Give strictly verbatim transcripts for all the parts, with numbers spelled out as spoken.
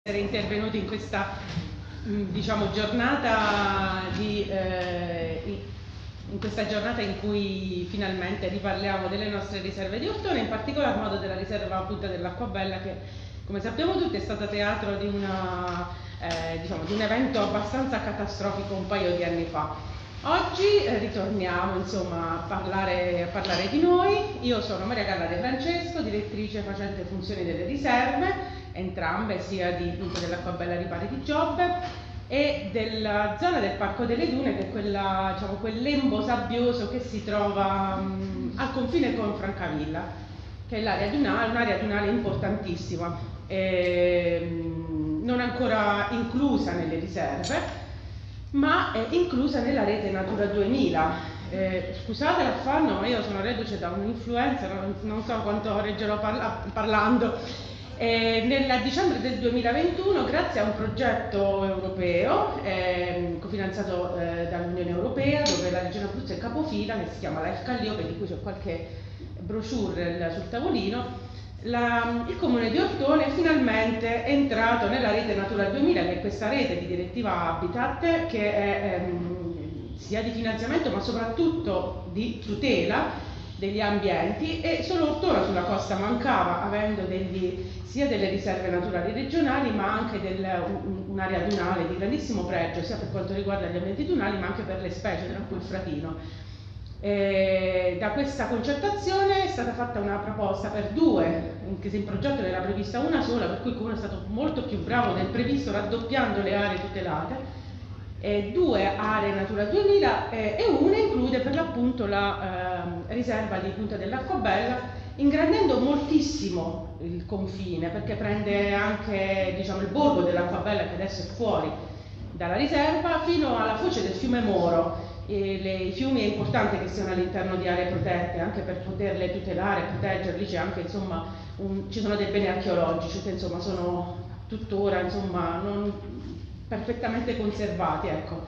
Essere intervenuti in questa diciamo, giornata di, eh, in questa giornata in cui finalmente riparliamo delle nostre riserve di Ortona, in particolar modo della riserva appunto dell'Acquabella, che come sappiamo tutti è stata teatro di, una, eh, diciamo, di un evento abbastanza catastrofico un paio di anni fa. Oggi eh, ritorniamo insomma, a, parlare, a parlare di noi. Io sono Maria Carla De Francesco, direttrice facente funzioni delle riserve, entrambe sia di, dell'Acquabella Ripari di Giobbe e della zona del Parco delle Dune, che è quella, diciamo, quel lembo sabbioso che si trova mh, al confine con Francavilla, che è l'area dunale, un'area dunale importantissima, e, mh, non ancora inclusa nelle riserve, ma è inclusa nella rete Natura duemila. Eh, scusate l'affanno, ma io sono reduce da un'influenza, non, non so quanto reggerò parla, parlando. Eh, nel dicembre del duemilaventuno, grazie a un progetto europeo eh, cofinanziato eh, dall'Unione Europea, dove la Regione Abruzzo è capofila, che si chiama Life Calliope, di cui c'è qualche brochure sul tavolino, la, il Comune di Ortona è finalmente entrato nella rete Natura duemila, che è questa rete di direttiva Habitat, che è ehm, sia di finanziamento ma soprattutto di tutela degli ambienti, e solo Ortona sulla costa mancava, avendo degli, sia delle riserve naturali regionali ma anche un'area dunale di grandissimo pregio sia per quanto riguarda gli ambienti dunali ma anche per le specie, tra cui il fratino. E da questa concertazione è stata fatta una proposta per due, anche se in progetto ne era prevista una sola, per cui il Comune è stato molto più bravo del previsto, raddoppiando le aree tutelate. E due aree Natura duemila eh, e una include per l'appunto la eh, riserva di Punta dell'Acquabella, ingrandendo moltissimo il confine, perché prende anche diciamo, il borgo dell'Acquabella, che adesso è fuori dalla riserva, fino alla foce del fiume Moro. E le, I fiumi è importante che siano all'interno di aree protette, anche per poterle tutelare, proteggerli. C'è anche insomma un, ci sono dei beni archeologici che insomma sono tuttora insomma non perfettamente conservati, ecco.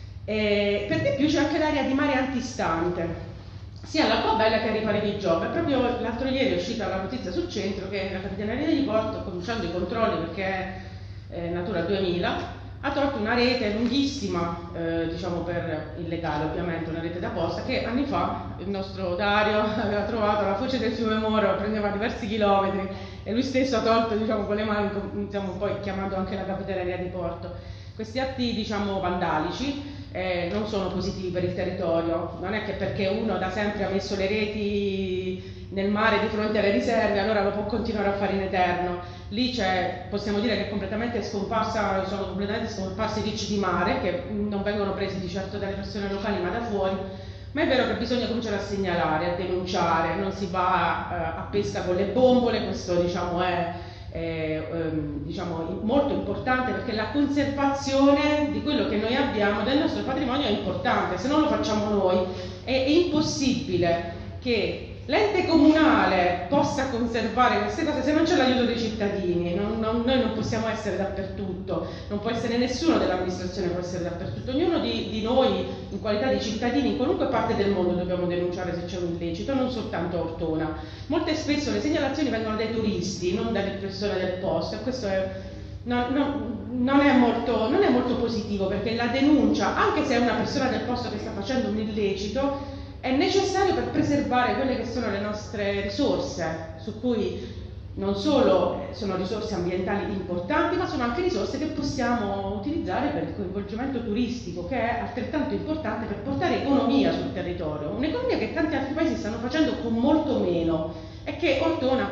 E per di più c'è anche l'area di mare antistante, sia all'Acquabella che a Ripari di Giobbe. Proprio l'altro ieri è uscita la notizia sul centro che la Capitaneria di Porto, cominciando i controlli perché è eh, Natura duemila, ha tolto una rete lunghissima, eh, diciamo per illegale ovviamente, una rete da posta, che anni fa il nostro Dario aveva trovato alla foce del fiume Moro, prendeva diversi chilometri, e lui stesso ha tolto diciamo, con le mani, diciamo, poi chiamando anche la Capitaneria di Porto. Questi atti diciamo, vandalici eh, non sono positivi per il territorio, non è che perché uno da sempre ha messo le reti nel mare di fronte alle riserve allora lo può continuare a fare in eterno. Lì c'è, possiamo dire che è completamente scomparsa, sono completamente scomparsi i ricci di mare, che non vengono presi di certo dalle persone locali ma da fuori, ma è vero che bisogna cominciare a segnalare, a denunciare, non si va eh, a pesca con le bombole. Questo diciamo, è eh, ehm, diciamo, molto importante, perché la conservazione di quello che noi abbiamo, del nostro patrimonio, è importante. Se non lo facciamo noi è, è impossibile che l'ente comunale possa conservare queste cose se non c'è l'aiuto dei cittadini. Non, non, noi non possiamo essere dappertutto, non può essere nessuno dell'amministrazione, può essere dappertutto. Ognuno di, di noi, in qualità di cittadini, in qualunque parte del mondo dobbiamo denunciare se c'è un illecito, non soltanto a Ortona. Molte spesso le segnalazioni vengono dai turisti, non dalle persone del posto, e questo è, non, non, non, è molto, non è molto positivo, perché la denuncia, anche se è una persona del posto che sta facendo un illecito, è necessario per preservare quelle che sono le nostre risorse, su cui non solo sono risorse ambientali importanti, ma sono anche risorse che possiamo utilizzare per il coinvolgimento turistico, che è altrettanto importante per portare economia sul territorio, un'economia che tanti altri paesi stanno facendo con molto meno, e che Ortona,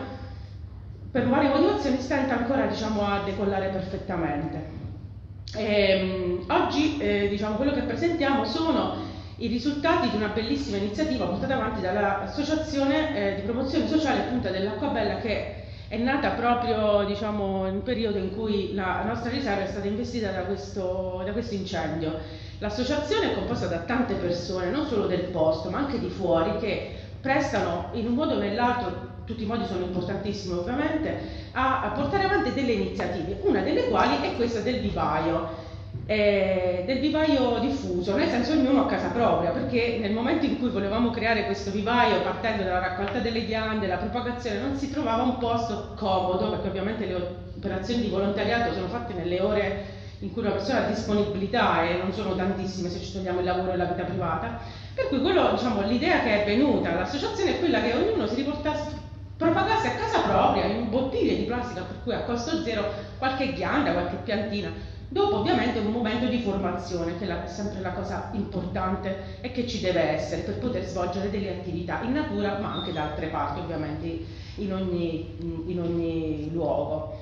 per varie motivazioni, stenta ancora diciamo, a decollare perfettamente. E, oggi eh, diciamo, quello che presentiamo sono i risultati di una bellissima iniziativa portata avanti dall'Associazione eh, di Promozione Sociale Punta dell'Acquabella, che è nata proprio diciamo, in un periodo in cui la nostra riserva è stata investita da questo, da questo incendio. L'associazione è composta da tante persone, non solo del posto, ma anche di fuori, che prestano in un modo o nell'altro, tutti i modi sono importantissimi ovviamente, a, a portare avanti delle iniziative, una delle quali è questa del vivaio. eh, del vivaio diffuso, nel senso ognuno a casa propria, perché nel momento in cui volevamo creare questo vivaio partendo dalla raccolta delle ghiande, la propagazione, non si trovava un posto comodo, perché ovviamente le operazioni di volontariato sono fatte nelle ore in cui una persona ha disponibilità e non sono tantissime se ci togliamo il lavoro e la vita privata, per cui quello, diciamo, l'idea che è venuta all'associazione è quella che ognuno si riportasse, propagasse a casa propria in bottiglie di plastica, per cui a costo zero qualche ghianda, qualche piantina. Dopo ovviamente un momento di formazione, che è sempre la cosa importante e che ci deve essere per poter svolgere delle attività in natura, ma anche da altre parti ovviamente in ogni, in ogni luogo.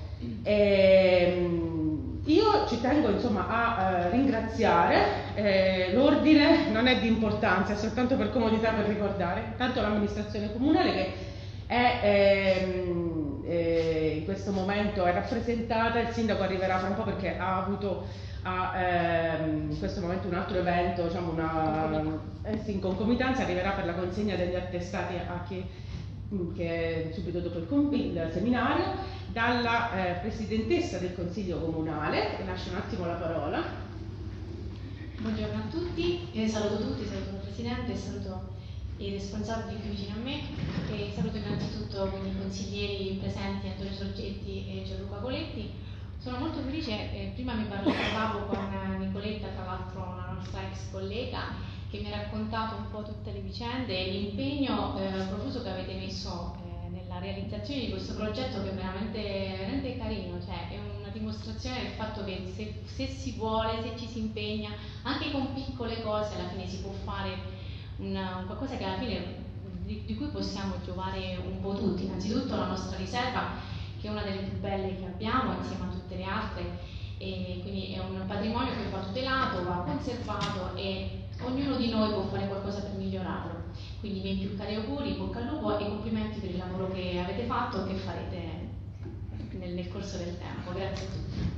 E, io ci tengo insomma a eh, ringraziare, eh, l'ordine non è di importanza, è soltanto per comodità, per ricordare, tanto l'amministrazione comunale che è ehm, eh, in questo momento è rappresentata, il sindaco arriverà fra un po' perché ha avuto a, ehm, in questo momento un altro evento, diciamo una, eh, sì, in concomitanza, arriverà per la consegna degli attestati a chi, che subito dopo il, il seminario, dalla eh, presidentessa del Consiglio Comunale, lascio un attimo la parola. Buongiorno a tutti, eh, saluto tutti, saluto il Presidente, saluto i responsabili qui vicino a me e saluto innanzitutto i consiglieri presenti Antonio Sorgetti e Gianluca Coletti. Sono molto felice, eh, prima mi parlavo con Nicoletta, tra l'altro una nostra ex collega, che mi ha raccontato un po' tutte le vicende e l'impegno eh, profuso che avete messo eh, nella realizzazione di questo progetto, che è veramente, veramente carino, cioè è una dimostrazione del fatto che se, se si vuole, se ci si impegna, anche con piccole cose alla fine si può fare una, qualcosa che alla fine di, di cui possiamo giovare un po' tutti. Innanzitutto la nostra riserva, che è una delle più belle che abbiamo insieme a tutte le altre, e quindi è un patrimonio che va tutelato, va conservato e ognuno di noi può fare qualcosa per migliorarlo. Quindi i miei più cari auguri, bocca al lupo e complimenti per il lavoro che avete fatto e che farete nel, nel corso del tempo. Grazie a tutti.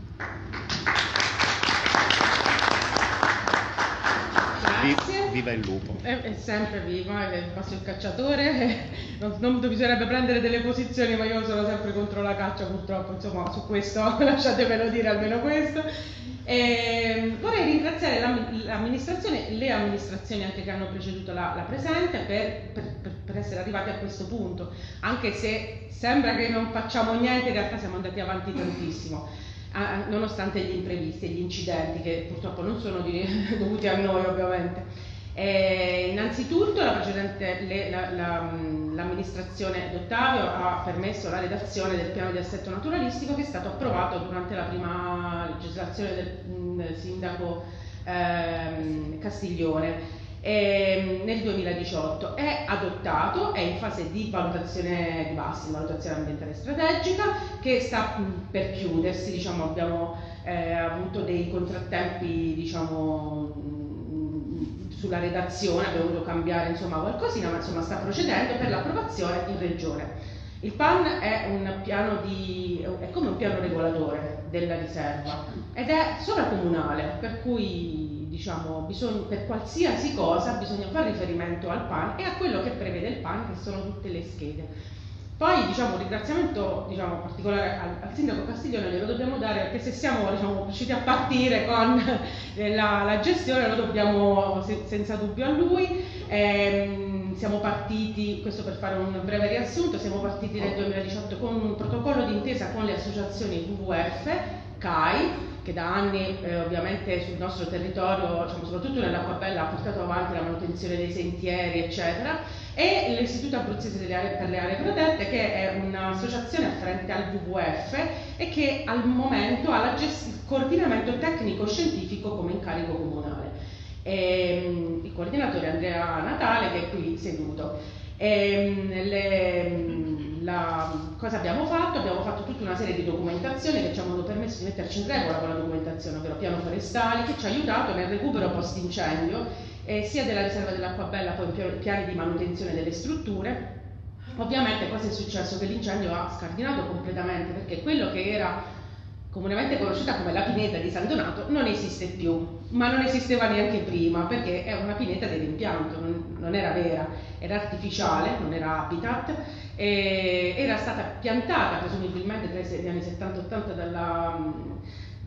Grazie. Viva il lupo. È, è sempre viva, è passo il cacciatore, non, non bisognerebbe prendere delle posizioni, ma io sono sempre contro la caccia purtroppo, insomma su questo lasciatemelo dire almeno questo. E vorrei ringraziare l'amministrazione, le amministrazioni anche che hanno preceduto la, la presente per, per, per essere arrivati a questo punto, anche se sembra che non facciamo niente, in realtà siamo andati avanti tantissimo. Ah, nonostante gli imprevisti e gli incidenti che purtroppo non sono di, dovuti a noi ovviamente. Eh, innanzitutto la precedente, le, la, la, l'amministrazione d'Ottavio ha permesso la redazione del piano di assetto naturalistico che è stato approvato durante la prima legislazione del, del sindaco ehm, Castiglione. E nel duemiladiciotto è adottato, è in fase di valutazione di base, valutazione ambientale strategica, che sta per chiudersi, diciamo, abbiamo eh, avuto dei contrattempi, diciamo, sulla redazione, abbiamo dovuto cambiare insomma qualcosina, ma insomma sta procedendo per l'approvazione in regione. Il P A N è un piano di, è come un piano regolatore della riserva ed è sovracomunale, per cui diciamo, bisogna, per qualsiasi cosa bisogna fare riferimento al P A N e a quello che prevede il P A N, che sono tutte le schede. Poi diciamo, un ringraziamento diciamo, particolare al, al sindaco Castiglione glielo dobbiamo dare, perché se siamo diciamo, riusciti a partire con eh, la, la gestione lo dobbiamo se, senza dubbio a lui. Ehm, siamo partiti, questo per fare un breve riassunto, siamo partiti nel duemiladiciotto con un protocollo d'intesa con le associazioni W W F, C A I, che da anni eh, ovviamente sul nostro territorio, diciamo, soprattutto nell'Acquabella, ha portato avanti la manutenzione dei sentieri, eccetera, e l'Istituto Abruzzese delle aree, per le aree protette, che è un'associazione afferente al W W F e che al momento ha la gest- il coordinamento tecnico-scientifico come incarico comunale. E, il coordinatore è Andrea Natale, che è qui seduto. E, le, la, cosa abbiamo fatto? Abbiamo fatto tutta una serie di documentazioni che ci hanno permesso di metterci in regola con la documentazione, ovvero piano forestali, che ci ha aiutato nel recupero post-incendio, eh, sia della riserva dell'Acquabella, poi piani di manutenzione delle strutture. Ovviamente cosa è successo? Che l'incendio ha scardinato completamente, perché quello che era comunemente conosciuta come la pineta di San Donato non esiste più, ma non esisteva neanche prima, perché è una pineta dell'impianto, non, non era vera, era artificiale, non era habitat, e era stata piantata presumibilmente tra gli anni settanta ottanta dalla,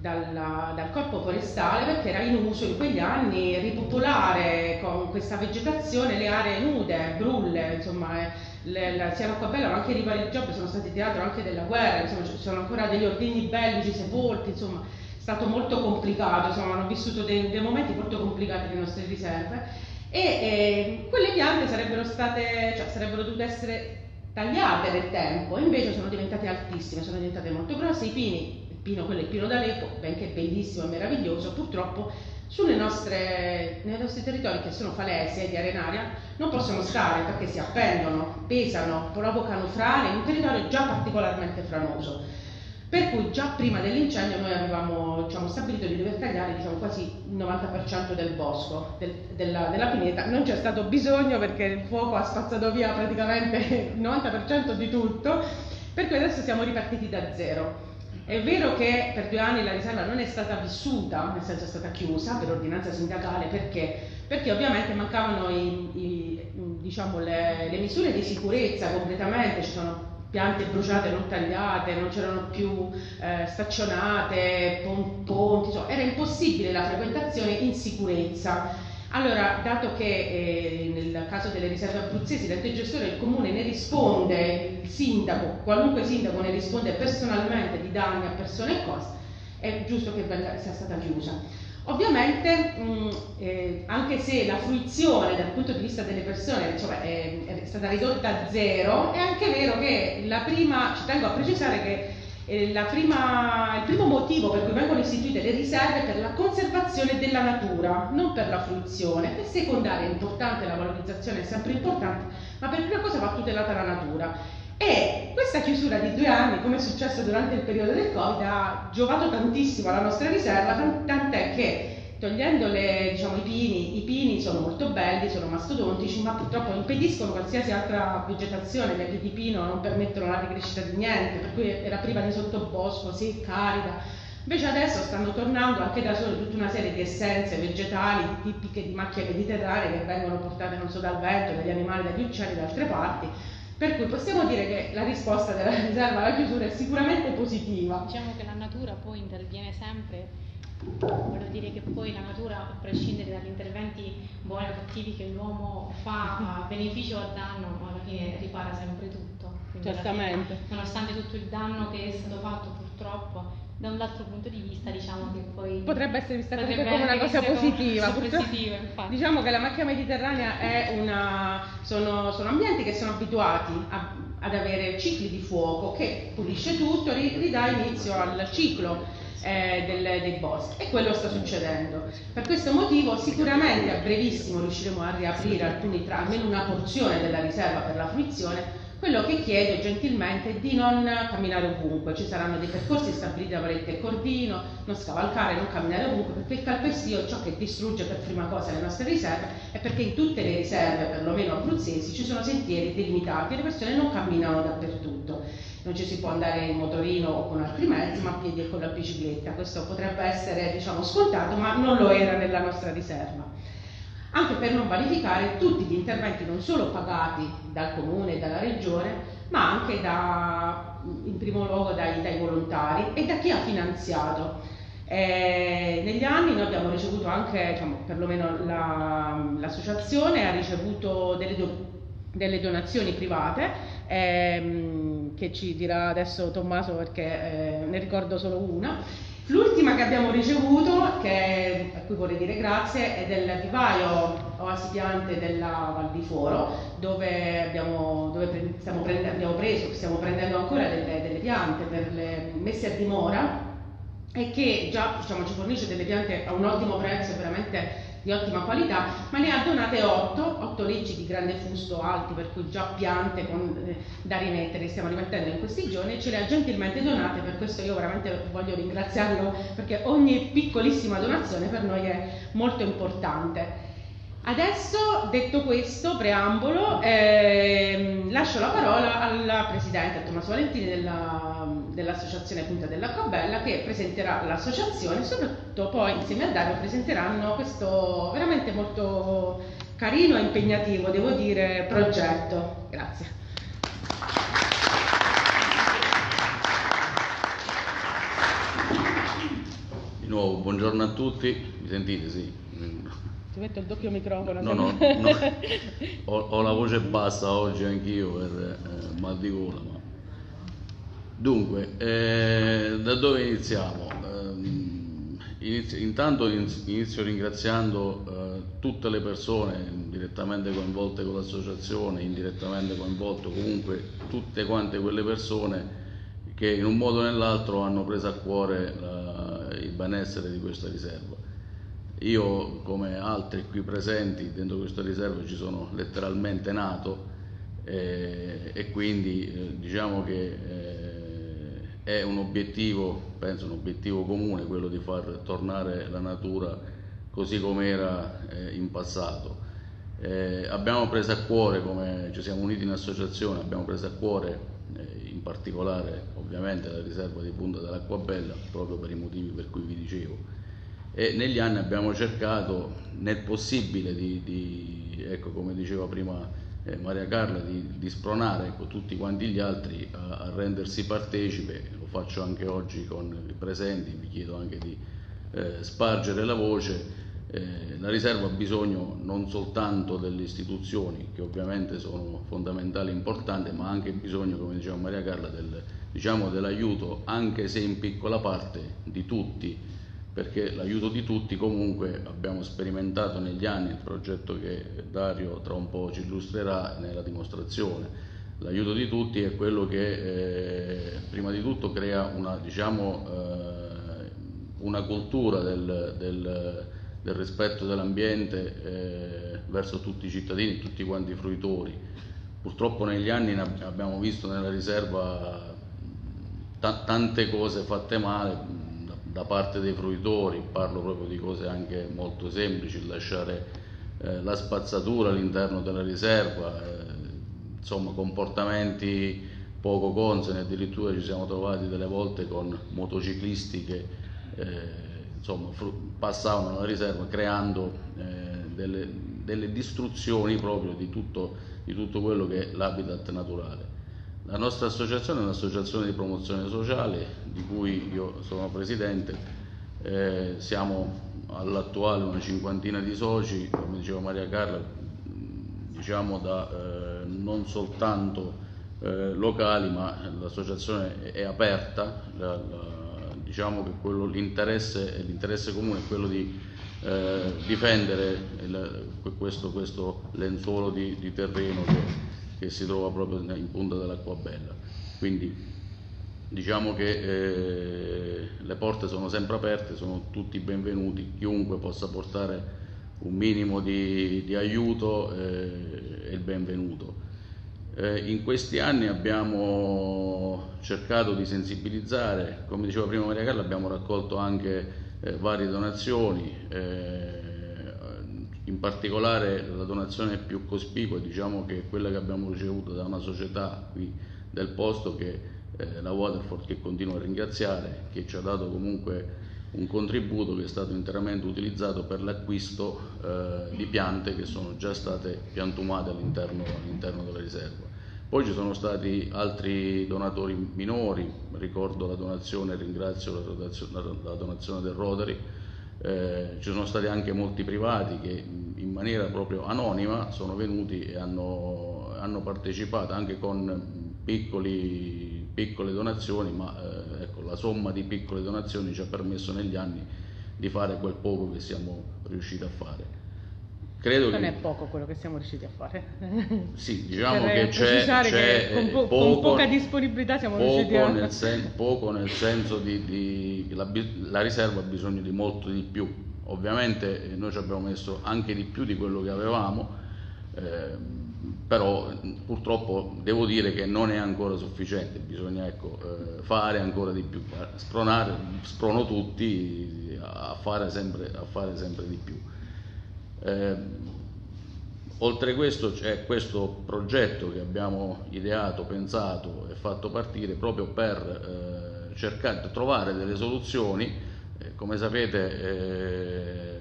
dalla, dal corpo forestale, perché era in uso in quegli anni ripopolare con questa vegetazione le aree nude, brulle, insomma eh, le, la, sia l'acquabella ma anche i ripari Giobbe sono stati teatro anche della guerra, insomma ci sono ancora degli ordigni bellici sepolti, insomma è stato molto complicato, insomma hanno vissuto dei, dei momenti molto complicati le nostre riserve e eh, quelle piante sarebbero state, cioè sarebbero dovute essere tagliate nel tempo, invece sono diventate altissime, sono diventate molto grosse. I pini, il pino, quello è il pino d'Alepo, benché bellissimo e meraviglioso, purtroppo sulle nostre, nei nostri territori che sono falesi di arenaria non possono stare perché si appendono, pesano, provocano frane in un territorio già particolarmente franoso. Per cui già prima dell'incendio noi avevamo diciamo, stabilito di dover tagliare diciamo, quasi il novanta per cento del bosco, del, della, della pineta. Non c'è stato bisogno perché il fuoco ha spazzato via praticamente il novanta per cento di tutto, per cui adesso siamo ripartiti da zero. È vero che per due anni la riserva non è stata vissuta, nel senso è stata chiusa per ordinanza sindacale, perché? Perché ovviamente mancavano i, i, diciamo, le, le misure di sicurezza completamente, ci sono piante bruciate non tagliate, non c'erano più eh, staccionate, ponti, insomma, era impossibile la frequentazione in sicurezza. Allora, dato che eh, nel caso delle riserve abruzzesi l'ente gestore del comune ne risponde, il sindaco, qualunque sindaco ne risponde personalmente di danni a persone e cose, è giusto che venga, sia stata chiusa. Ovviamente mh, eh, anche se la fruizione dal punto di vista delle persone cioè, è, è stata ridotta a zero, è anche vero che la prima, ci tengo a precisare che eh, la prima, il primo motivo per cui vengono istituite le riserve è per la conservazione della natura, non per la fruizione. Per secondaria è importante, la valorizzazione è sempre importante, ma per prima cosa va tutelata la natura. E questa chiusura di due anni, come è successo durante il periodo del Covid, ha giovato tantissimo alla nostra riserva, tant'è che togliendo le, diciamo, i pini, i pini sono molto belli, sono mastodontici, ma purtroppo impediscono qualsiasi altra vegetazione, le di pino non permettono la ricrescita di niente, per cui era priva di sottobosco, secca, arida. Invece adesso stanno tornando anche da sole tutta una serie di essenze vegetali tipiche di macchie mediterranee che vengono portate non so dal vento, dagli animali, dagli uccelli, da altre parti. Per cui possiamo dire che la risposta della riserva alla chiusura è sicuramente positiva. Diciamo che la natura poi interviene sempre, voglio dire che poi la natura, a prescindere dagli interventi buoni o cattivi che l'uomo fa a beneficio o a danno, alla fine ripara sempre tutto. Quindi certamente. Fine, nonostante tutto il danno che è stato fatto purtroppo, da un altro punto di vista diciamo che poi potrebbe essere vista potrebbe come una cosa positiva, come positiva diciamo che la macchia mediterranea è una sono, sono ambienti che sono abituati a, ad avere cicli di fuoco che pulisce tutto, ridà inizio al ciclo eh, del, dei boschi e quello sta succedendo. Per questo motivo sicuramente a brevissimo riusciremo a riaprire alcuni tra, almeno una porzione della riserva per la fruizione. Quello che chiedo gentilmente è di non camminare ovunque, ci saranno dei percorsi stabiliti da Valette e Cordino, non scavalcare, non camminare ovunque, perché il calpestio ciò che distrugge per prima cosa le nostre riserve è perché in tutte le riserve, perlomeno abruzzesi, ci sono sentieri delimitati e le persone non camminano dappertutto. Non ci si può andare in motorino o con altri mezzi, ma a piedi e con la bicicletta. Questo potrebbe essere diciamo, scontato, ma non lo era nella nostra riserva. Anche per non vanificare tutti gli interventi non solo pagati dal comune e dalla regione, ma anche da, in primo luogo dai, dai volontari e da chi ha finanziato. Eh, negli anni noi abbiamo ricevuto anche, diciamo, perlomeno la, l'associazione ha ricevuto delle, do, delle donazioni private, ehm, che ci dirà adesso Tommaso perché eh, ne ricordo solo una. L'ultima che abbiamo ricevuto, che, a cui vorrei dire grazie, è del vivaio Oasi Piante della Val di Foro, dove abbiamo, dove pre, stiamo prende, abbiamo preso, stiamo prendendo ancora delle, delle piante per le messe a dimora e che già diciamo, ci fornisce delle piante a un ottimo prezzo, veramente di ottima qualità, ma ne ha donate otto, otto leggi di grande fusto alti, per cui già piante con, eh, da rimettere, stiamo rimettendo in questi giorni, ce le ha gentilmente donate, per questo io veramente voglio ringraziarlo, perché ogni piccolissima donazione per noi è molto importante. Adesso, detto questo preambolo, ehm, lascio la parola al presidente, a Tommaso Valentini della, dell'associazione Punta dell'Acquabella, che presenterà l'associazione e soprattutto poi insieme a Dario presenteranno questo veramente molto carino e impegnativo, devo dire, progetto. Grazie. Di nuovo, buongiorno a tutti, mi sentite? Sì. Ti metto il doppio microfono. No, no, no. Ho, ho la voce bassa oggi anch'io per eh, mal di gola. Ma... Dunque, eh, da dove iniziamo? Eh, inizio, intanto inizio ringraziando eh, tutte le persone direttamente coinvolte con l'associazione, indirettamente coinvolte, comunque tutte quante quelle persone che in un modo o nell'altro hanno preso a cuore la, il benessere di questa riserva. Io, come altri qui presenti, dentro questa riserva ci sono letteralmente nato eh, e quindi eh, diciamo che eh, è un obiettivo, penso un obiettivo comune, quello di far tornare la natura così come era eh, in passato. Eh, abbiamo preso a cuore, come ci siamo uniti in associazione, abbiamo preso a cuore eh, in particolare ovviamente la riserva di Punta dell'Acquabella, proprio per i motivi per cui vi dicevo, e negli anni abbiamo cercato nel possibile di, di ecco, come diceva prima eh, Maria Carla, di, di spronare ecco, tutti quanti gli altri a, a rendersi partecipe. Lo faccio anche oggi con i presenti, vi chiedo anche di eh, spargere la voce. Eh, la riserva ha bisogno non soltanto delle istituzioni, che ovviamente sono fondamentali e importanti, ma ha anche bisogno, come diceva Maria Carla, del, diciamo, dell'aiuto, anche se in piccola parte, di tutti, perché l'aiuto di tutti comunque abbiamo sperimentato negli anni, il progetto che Dario tra un po' ci illustrerà nella dimostrazione. L'aiuto di tutti è quello che eh, prima di tutto crea una, diciamo, eh, una cultura del, del del rispetto dell'ambiente eh, verso tutti i cittadini, tutti quanti i fruitori. Purtroppo negli anni abbiamo visto nella riserva tante cose fatte male da, da parte dei fruitori, parlo proprio di cose anche molto semplici, lasciare eh, la spazzatura all'interno della riserva, eh, insomma comportamenti poco consoni, addirittura ci siamo trovati delle volte con motociclisti che eh, insomma, passavano nella riserva creando eh, delle, delle distruzioni proprio di tutto, di tutto quello che è l'habitat naturale. La nostra associazione è un'associazione di promozione sociale di cui io sono presidente, eh, siamo all'attuale una cinquantina di soci, come diceva Maria Carla, diciamo da eh, non soltanto eh, locali, ma l'associazione è, è aperta. La, la, Diciamo che quello, l'interesse, l'interesse comune è quello di eh, difendere il, questo, questo lenzuolo di, di terreno che, che si trova proprio in Punta dell'Acquabella. Quindi diciamo che eh, le porte sono sempre aperte, sono tutti benvenuti, chiunque possa portare un minimo di, di aiuto eh, è il benvenuto. Eh, in questi anni abbiamo cercato di sensibilizzare, come diceva prima Maria Carla, abbiamo raccolto anche eh, varie donazioni, eh, in particolare la donazione più cospicua, diciamo che è quella che abbiamo ricevuto da una società qui del posto, che eh, la Waterford, che continuo a ringraziare, che ci ha dato comunque un contributo che è stato interamente utilizzato per l'acquisto eh, di piante che sono già state piantumate all'interno, all'interno della riserva. Poi ci sono stati altri donatori minori, ricordo la donazione, ringrazio la donazione, la donazione del Rotary, eh, ci sono stati anche molti privati che in maniera proprio anonima sono venuti e hanno, hanno partecipato anche con piccoli, piccole donazioni, ma eh, ecco, la somma di piccole donazioni ci ha permesso negli anni di fare quel poco che siamo riusciti a fare. Credo non che... è poco quello che siamo riusciti a fare. Sì, diciamo per che c'è, c'è che con, po- poco, con poca disponibilità siamo poco riusciti a... Nel sen- poco nel senso di, di la, la riserva ha bisogno di molto di più. Ovviamente eh, noi ci abbiamo messo anche di più di quello che avevamo, eh, però purtroppo devo dire che non è ancora sufficiente, bisogna ecco, eh, fare ancora di più, spronare, sprono tutti a fare sempre, a fare sempre di più. Eh, oltre a questo c'è questo progetto che abbiamo ideato, pensato e fatto partire proprio per eh, cercare di trovare delle soluzioni. Eh, come sapete eh,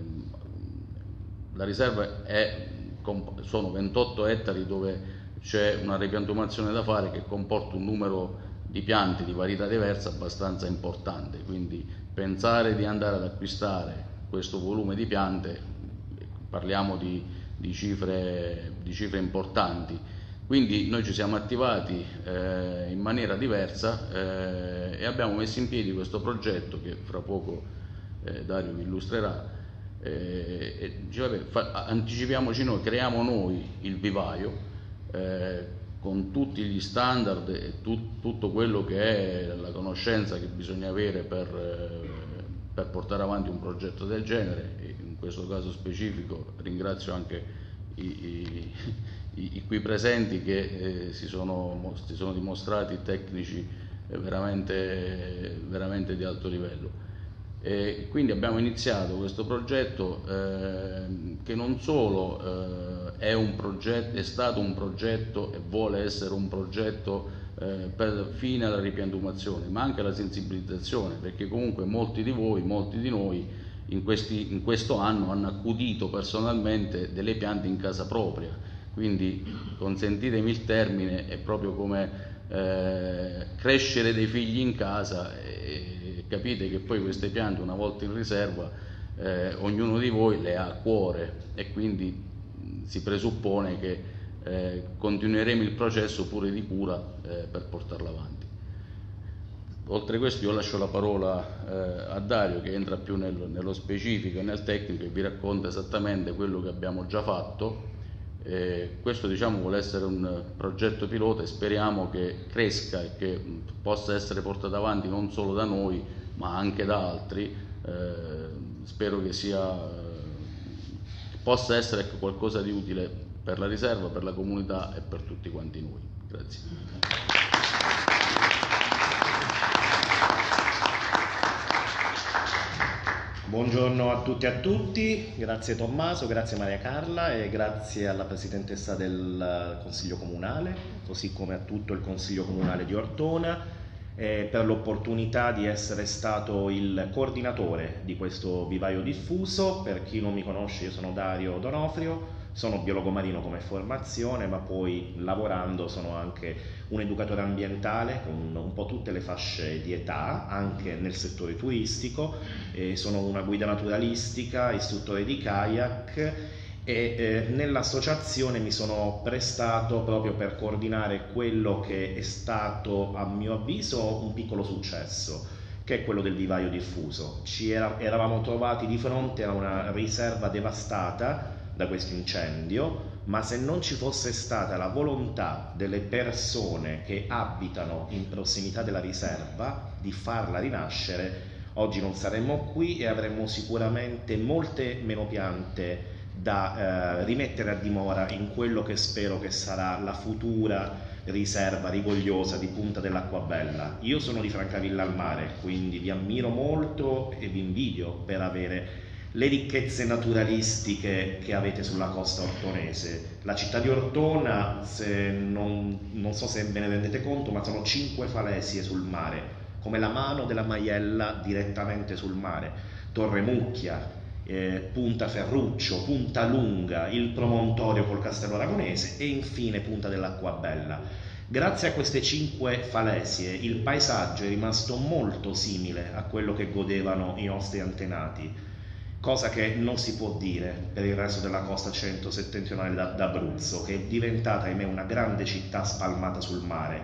la riserva è, sono ventotto ettari dove c'è una ripiantumazione da fare che comporta un numero di piante di varietà diversa abbastanza importante, quindi pensare di andare ad acquistare questo volume di piante, parliamo di, di, cifre, di cifre importanti. Quindi noi ci siamo attivati eh, in maniera diversa eh, e abbiamo messo in piedi questo progetto che fra poco eh, Dario vi illustrerà. Eh, e, dice, vabbè, fa, anticipiamoci noi, creiamo noi il vivaio eh, con tutti gli standard e tu, tutto quello che è la conoscenza che bisogna avere per, eh, per portare avanti un progetto del genere. E in questo caso specifico ringrazio anche i, i I, i qui presenti che eh, si, sono, si sono dimostrati tecnici eh, veramente, veramente di alto livello. E quindi abbiamo iniziato questo progetto eh, che non solo eh, è, un progetto, è stato un progetto e vuole essere un progetto eh, per fine alla ripiantumazione, ma anche alla sensibilizzazione, perché comunque molti di voi, molti di noi in, questi, in questo anno hanno accudito personalmente delle piante in casa propria. Quindi, consentitemi il termine, è proprio come eh, crescere dei figli in casa e capite che poi queste piante, una volta in riserva, eh, ognuno di voi le ha a cuore e quindi mh, si presuppone che eh, continueremo il processo pure di cura eh, per portarlo avanti. Oltre a questo io lascio la parola eh, a Dario, che entra più nel, nello specifico e nel tecnico e vi racconta esattamente quello che abbiamo già fatto. Eh, questo diciamo vuole essere un progetto pilota e speriamo che cresca e che possa essere portato avanti non solo da noi ma anche da altri. Eh, spero che sia, che possa essere qualcosa di utile per la riserva, per la comunità e per tutti quanti noi. Grazie. Buongiorno a tutti e a tutti, grazie Tommaso, grazie Maria Carla e grazie alla Presidentessa del Consiglio Comunale, così come a tutto il Consiglio Comunale di Ortona, eh, per l'opportunità di essere stato il coordinatore di questo vivaio diffuso. Per chi non mi conosce, io sono Dario Donofrio, sono biologo marino come formazione, ma poi lavorando sono anche un educatore ambientale con un po' tutte le fasce di età, anche nel settore turistico, eh, sono una guida naturalistica, istruttore di kayak e eh, nell'associazione mi sono prestato proprio per coordinare quello che è stato, a mio avviso, un piccolo successo, che è quello del vivaio diffuso. Ci era, eravamo trovati di fronte a una riserva devastata da questo incendio, ma se non ci fosse stata la volontà delle persone che abitano in prossimità della riserva di farla rinascere, oggi non saremmo qui e avremmo sicuramente molte meno piante da eh, rimettere a dimora in quello che spero che sarà la futura riserva rigogliosa di Punta dell'Acquabella. Io sono di Francavilla al Mare, quindi vi ammiro molto e vi invidio per avere le ricchezze naturalistiche che avete sulla costa ortonese. La città di Ortona, se non, non so se ve ne rendete conto, ma sono cinque falesie sul mare, come la mano della Maiella direttamente sul mare. Torre Mucchia, eh, Punta Ferruccio, Punta Lunga, il promontorio col Castello Aragonese e infine Punta dell'Acquabella. Grazie a queste cinque falesie il paesaggio è rimasto molto simile a quello che godevano i nostri antenati, cosa che non si può dire per il resto della costa centro-settentrionale d'Abruzzo, che è diventata, ahimè, una grande città spalmata sul mare.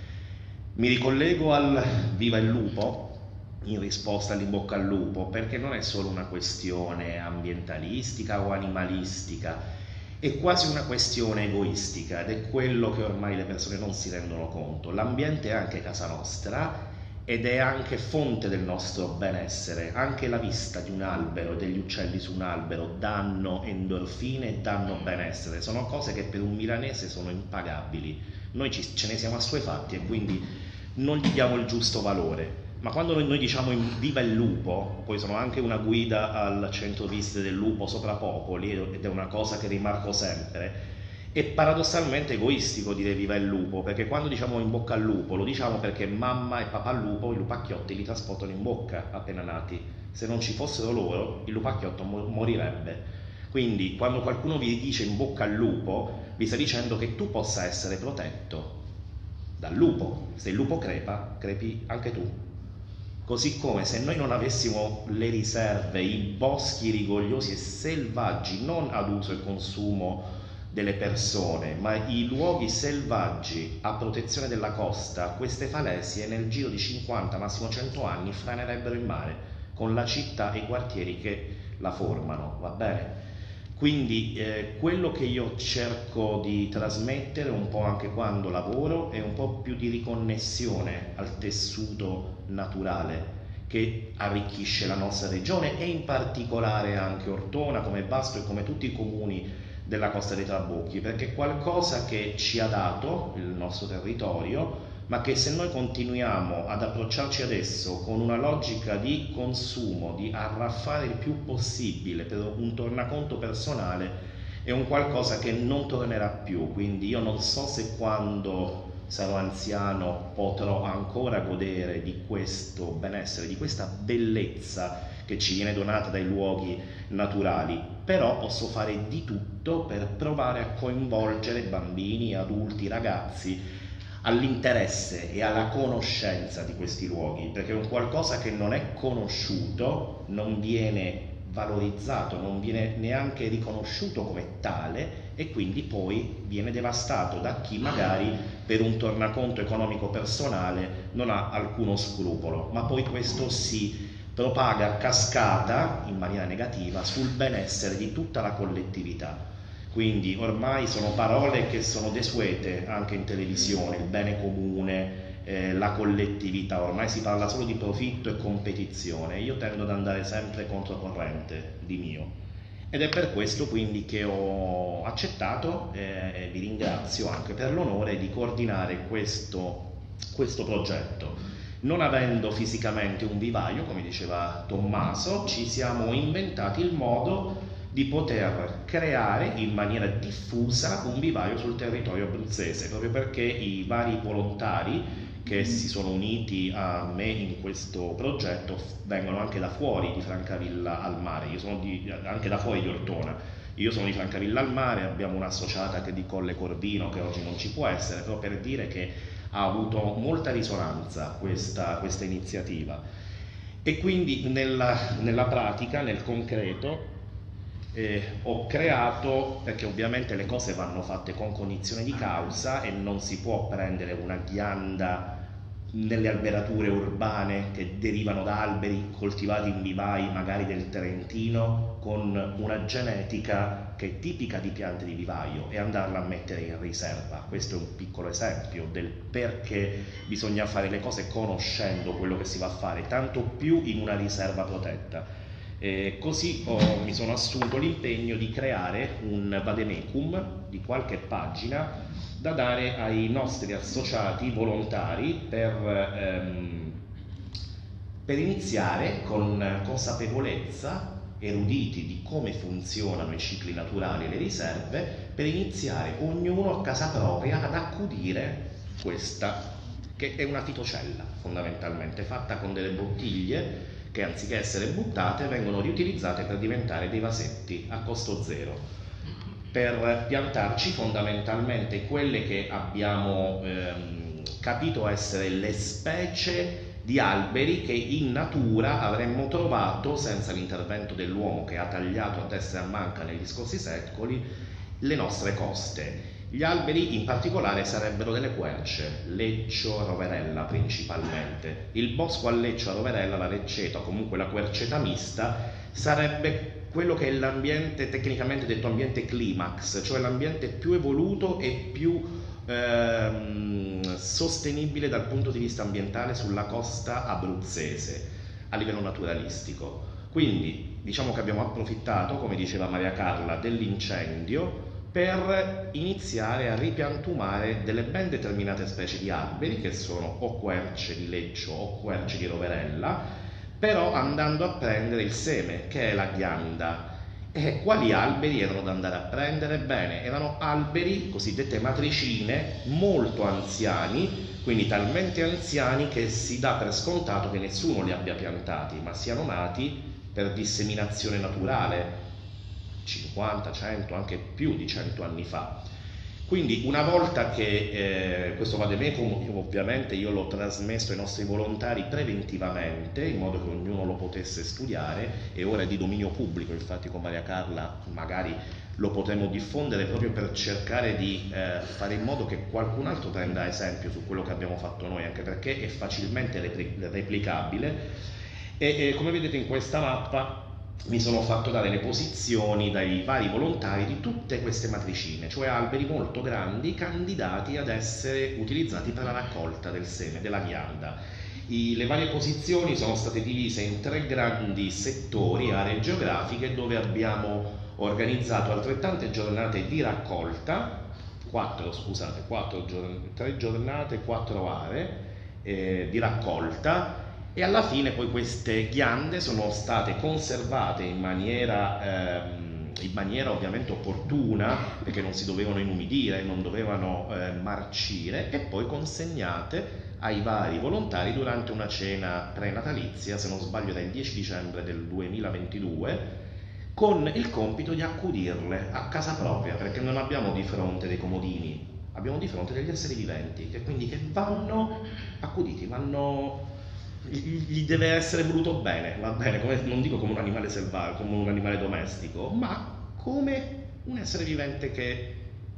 Mi ricollego al Viva il Lupo in risposta all'in bocca al lupo, perché non è solo una questione ambientalistica o animalistica, è quasi una questione egoistica ed è quello che ormai le persone non si rendono conto. L'ambiente è anche casa nostra ed è anche fonte del nostro benessere. Anche la vista di un albero e degli uccelli su un albero danno endorfine e danno benessere, sono cose che per un milanese sono impagabili. Noi ci, ce ne siamo assuefatti e quindi non gli diamo il giusto valore. Ma quando noi, noi diciamo viva il lupo, poi sono anche una guida al centro visite del lupo sopra Popoli ed è una cosa che rimarco sempre, è paradossalmente egoistico dire viva il lupo, perché quando diciamo in bocca al lupo lo diciamo perché mamma e papà lupo i lupacchiotti li trasportano in bocca appena nati. Se non ci fossero loro il lupacchiotto morirebbe. Quindi quando qualcuno vi dice in bocca al lupo vi sta dicendo che tu possa essere protetto dal lupo. Se il lupo crepa, crepi anche tu. Così come se noi non avessimo le riserve, i boschi rigogliosi e selvaggi, non ad uso e consumo delle persone, ma i luoghi selvaggi a protezione della costa, queste falesie nel giro di cinquanta, massimo cento anni franerebbero in mare, con la città e i quartieri che la formano, va bene? Quindi eh, quello che io cerco di trasmettere un po' anche quando lavoro è un po' più di riconnessione al tessuto naturale che arricchisce la nostra regione e in particolare anche Ortona come Vasto e come tutti i comuni della Costa dei Trabocchi, perché è qualcosa che ci ha dato il nostro territorio, ma che se noi continuiamo ad approcciarci adesso con una logica di consumo, di arraffare il più possibile per un tornaconto personale, è un qualcosa che non tornerà più. Quindi io non so se quando sarò anziano potrò ancora godere di questo benessere, di questa bellezza che ci viene donata dai luoghi naturali, però posso fare di tutto per provare a coinvolgere bambini, adulti, ragazzi all'interesse e alla conoscenza di questi luoghi, perché è un qualcosa che non è conosciuto, non viene valorizzato, non viene neanche riconosciuto come tale e quindi poi viene devastato da chi magari per un tornaconto economico personale non ha alcuno scrupolo, ma poi questo si propaga a cascata in maniera negativa sul benessere di tutta la collettività. Quindi ormai sono parole che sono desuete anche in televisione, il bene comune, eh, la collettività, ormai si parla solo di profitto e competizione. Io tendo ad andare sempre controcorrente di mio ed è per questo quindi che ho accettato eh, e vi ringrazio anche per l'onore di coordinare questo, questo progetto. Non avendo fisicamente un vivaio, come diceva Tommaso, ci siamo inventati il modo di poter creare in maniera diffusa un vivaio sul territorio abruzzese, proprio perché i vari volontari che si sono uniti a me in questo progetto vengono anche da fuori di Francavilla al Mare, io sono di, anche da fuori di Ortona, io sono di Francavilla al Mare, abbiamo un'associata che è di Colle Corvino che oggi non ci può essere, però per dire che ha avuto molta risonanza questa, questa iniziativa e quindi nella, nella pratica, nel concreto, Eh, ho creato, perché ovviamente le cose vanno fatte con cognizione di causa e non si può prendere una ghianda nelle alberature urbane che derivano da alberi coltivati in vivai magari del Trentino con una genetica che è tipica di piante di vivaio e andarla a mettere in riserva. Questo è un piccolo esempio del perché bisogna fare le cose conoscendo quello che si va a fare, tanto più in una riserva protetta. Eh, così ho, mi sono assunto l'impegno di creare un vademecum di qualche pagina da dare ai nostri associati volontari per, ehm, per iniziare con consapevolezza, eruditi di come funzionano i cicli naturali e le riserve, per iniziare ognuno a casa propria ad accudire questa, che è una fitocella fondamentalmente, fatta con delle bottiglie che anziché essere buttate vengono riutilizzate per diventare dei vasetti a costo zero, per piantarci fondamentalmente quelle che abbiamo ehm, capito essere le specie di alberi che in natura avremmo trovato senza l'intervento dell'uomo che ha tagliato a destra e a manca negli scorsi secoli le nostre coste. Gli alberi in particolare sarebbero delle querce, leccio, roverella principalmente. Il bosco a leccio, a roverella, la lecceta o comunque la querceta mista sarebbe quello che è l'ambiente tecnicamente detto ambiente climax, cioè l'ambiente più evoluto e più ehm, sostenibile dal punto di vista ambientale sulla costa abruzzese a livello naturalistico. Quindi diciamo che abbiamo approfittato, come diceva Maria Carla, dell'incendio per iniziare a ripiantumare delle ben determinate specie di alberi che sono o querce di leccio o querce di roverella, però andando a prendere il seme che è la ghianda. E quali alberi erano da andare a prendere? Bene, erano alberi cosiddette matricine molto anziani, quindi talmente anziani che si dà per scontato che nessuno li abbia piantati, ma siano nati per disseminazione naturale cinquanta, cento, anche più di cento anni fa. Quindi una volta che eh, questo vademecum, ovviamente io l'ho trasmesso ai nostri volontari preventivamente in modo che ognuno lo potesse studiare, e ora è di dominio pubblico, infatti con Maria Carla magari lo potremo diffondere proprio per cercare di eh, fare in modo che qualcun altro prenda esempio su quello che abbiamo fatto noi, anche perché è facilmente repli- replicabile e, e come vedete in questa mappa mi sono fatto dare le posizioni dai vari volontari di tutte queste matricine, cioè alberi molto grandi candidati ad essere utilizzati per la raccolta del seme, della ghianda. I, le varie posizioni sono state divise in tre grandi settori, aree geografiche, dove abbiamo organizzato altrettante giornate di raccolta, quattro, scusate, quattro, tre giornate, quattro aree eh, di raccolta, e alla fine poi queste ghiande sono state conservate in maniera, ehm, in maniera ovviamente opportuna, perché non si dovevano inumidire, non dovevano eh, marcire, e poi consegnate ai vari volontari durante una cena prenatalizia, se non sbaglio era il dieci dicembre del duemilaventidue, con il compito di accudirle a casa propria, perché non abbiamo di fronte dei comodini, abbiamo di fronte degli esseri viventi, che quindi che vanno accuditi, vanno... gli deve essere voluto bene, va bene, come, non dico come un animale selvaggio, come un animale domestico, ma come un essere vivente che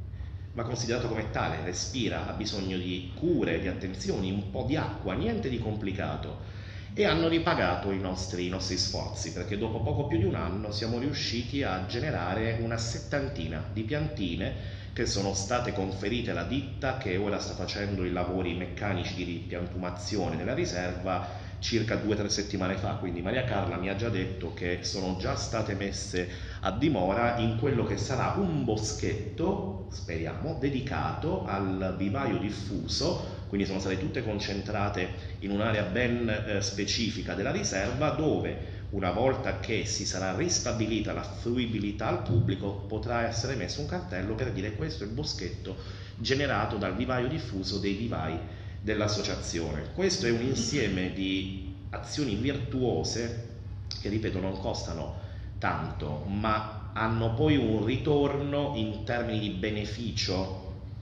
va considerato come tale, respira, ha bisogno di cure, di attenzioni, un po' di acqua, niente di complicato. E hanno ripagato i nostri, i nostri sforzi, perché dopo poco più di un anno siamo riusciti a generare una settantina di piantine che sono state conferite alla ditta, che ora sta facendo i lavori meccanici di ripiantumazione della riserva circa due o tre settimane fa. Quindi Maria Carla mi ha già detto che sono già state messe a dimora in quello che sarà un boschetto, speriamo, dedicato al vivaio diffuso. Quindi sono state tutte concentrate in un'area ben eh, specifica della riserva, dove una volta che si sarà ristabilita la fruibilità al pubblico potrà essere messo un cartello per dire: questo è il boschetto generato dal vivaio diffuso dei vivai dell'associazione. Questo è un insieme di azioni virtuose che, ripeto, non costano tanto, ma hanno poi un ritorno in termini di beneficio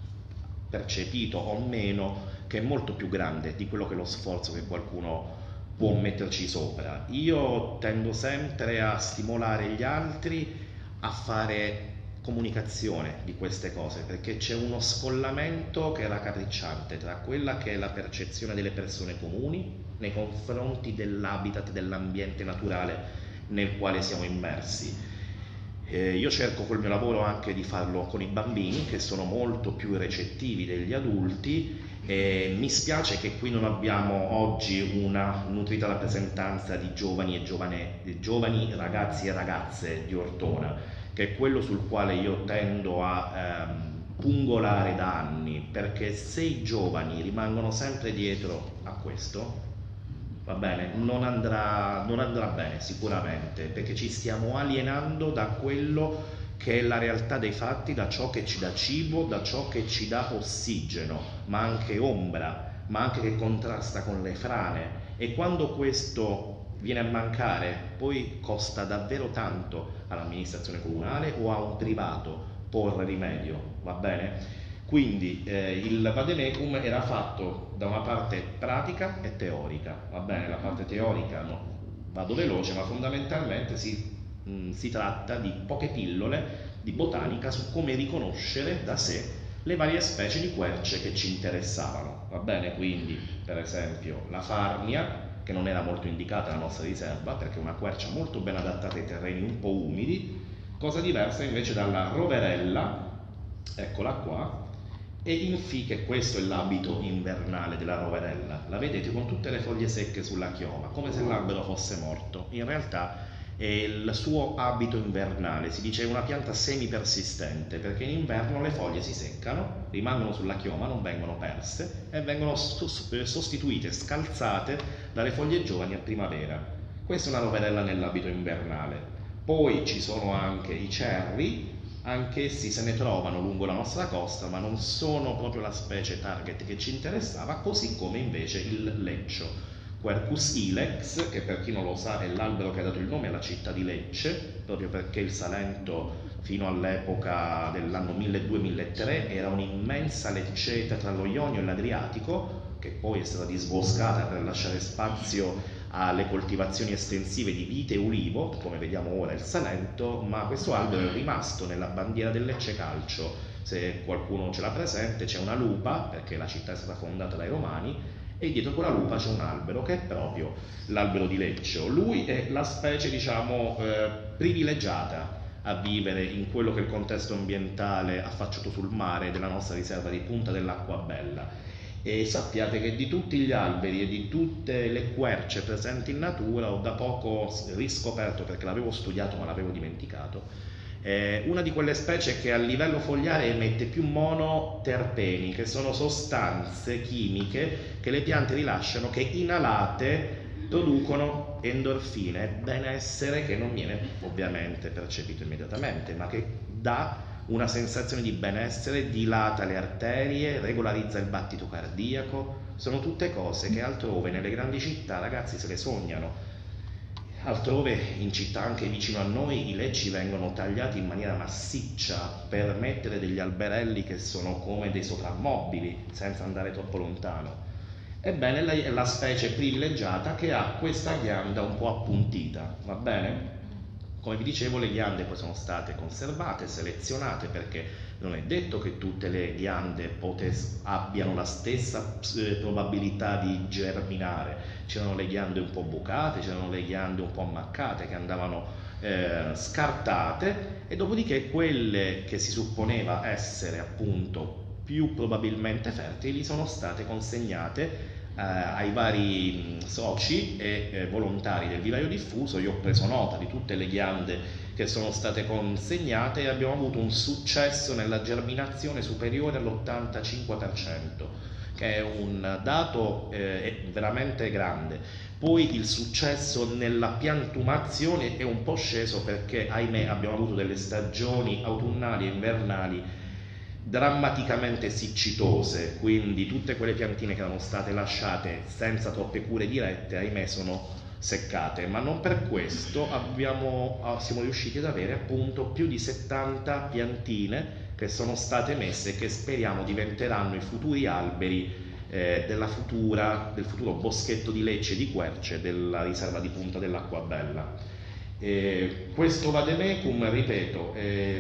percepito o meno che è molto più grande di quello che è lo sforzo che qualcuno può metterci sopra. Io tendo sempre a stimolare gli altri a fare comunicazione di queste cose, perché c'è uno scollamento che è raccapricciante tra quella che è la percezione delle persone comuni nei confronti dell'habitat, dell'ambiente naturale nel quale siamo immersi. Eh, io cerco col mio lavoro anche di farlo con i bambini, che sono molto più recettivi degli adulti. E mi spiace che qui non abbiamo oggi una nutrita rappresentanza di giovani e giovane, di giovani ragazzi e ragazze di Ortona, che è quello sul quale io tendo a ehm, pungolare da anni, perché se i giovani rimangono sempre dietro a questo, va bene, non andrà, non andrà bene sicuramente, perché ci stiamo alienando da quello che è la realtà dei fatti, da ciò che ci dà cibo, da ciò che ci dà ossigeno, ma anche ombra, ma anche che contrasta con le frane. E quando questo viene a mancare, poi costa davvero tanto all'amministrazione comunale o a un privato porre rimedio, va bene? Quindi eh, il vademecum era fatto da una parte pratica e teorica, va bene? La parte teorica, no, vado veloce, ma fondamentalmente si si tratta di poche pillole di botanica su come riconoscere da sé le varie specie di querce che ci interessavano, va bene? Quindi per esempio la farnia, che non era molto indicata nella nostra riserva perché è una quercia molto ben adattata ai terreni un po' umidi, cosa diversa invece dalla roverella, eccola qua, e infine, che questo è l'abito invernale della roverella, la vedete con tutte le foglie secche sulla chioma, come se l'albero fosse morto. In realtà è il suo abito invernale, si dice una pianta semi-persistente, perché in inverno le foglie si seccano, rimangono sulla chioma, non vengono perse e vengono sostituite, scalzate dalle foglie giovani a primavera. Questa è una roverella nell'abito invernale. Poi ci sono anche i cerri, anch'essi se ne trovano lungo la nostra costa, ma non sono proprio la specie target che ci interessava, così come invece il leccio. Quercus ilex, che per chi non lo sa è l'albero che ha dato il nome alla città di Lecce, proprio perché il Salento fino all'epoca dell'anno milleduecento milletre era un'immensa lecceta tra lo Ionio e l'Adriatico, che poi è stata disboscata per lasciare spazio alle coltivazioni estensive di vite e ulivo, come vediamo ora il Salento, ma questo albero è rimasto nella bandiera del Lecce Calcio. Se qualcuno ce l'ha presente, c'è una lupa, perché la città è stata fondata dai Romani, e dietro quella lupa c'è un albero che è proprio l'albero di Lecce. Lui è la specie, diciamo, eh, privilegiata a vivere in quello che è il contesto ambientale affacciato sul mare della nostra riserva di Punta dell'Acquabella. E sappiate che di tutti gli alberi e di tutte le querce presenti in natura ho da poco riscoperto, perché l'avevo studiato ma l'avevo dimenticato, eh, una di quelle specie che a livello fogliare emette più monoterpeni, che sono sostanze chimiche che le piante rilasciano, che inalate producono endorfine, benessere che non viene ovviamente percepito immediatamente, ma che dà una sensazione di benessere, dilata le arterie, regolarizza il battito cardiaco. Sono tutte cose che altrove nelle grandi città ragazzi se le sognano. Altrove in città anche vicino a noi i lecci vengono tagliati in maniera massiccia per mettere degli alberelli che sono come dei soprammobili senza andare troppo lontano. Ebbene, lei è la specie privilegiata che ha questa ghianda un po' appuntita, va bene? Come vi dicevo, le ghiande poi sono state conservate, selezionate, perché non è detto che tutte le ghiande potes- abbiano la stessa eh, probabilità di germinare. C'erano le ghiande un po' bucate, c'erano le ghiande un po' ammaccate che andavano eh, scartate, e dopodiché quelle che si supponeva essere appunto più probabilmente fertili sono state consegnate eh, ai vari soci e eh, volontari del vivaio diffuso. Io ho preso nota di tutte le ghiande che sono state consegnate e abbiamo avuto un successo nella germinazione superiore all'ottantacinque per cento, che è un dato eh, veramente grande. Poi il successo nella piantumazione è un po' sceso perché, ahimè, abbiamo avuto delle stagioni autunnali e invernali drammaticamente siccitose, quindi tutte quelle piantine che erano state lasciate senza troppe cure dirette, ahimè, sono seccate, ma non per questo abbiamo, siamo riusciti ad avere appunto più di settanta piantine che sono state messe e che speriamo diventeranno i futuri alberi eh, della futura, del futuro boschetto di Lecce e di querce della riserva di Punta dell'Acquabella. Eh, questo vademecum, ripeto, è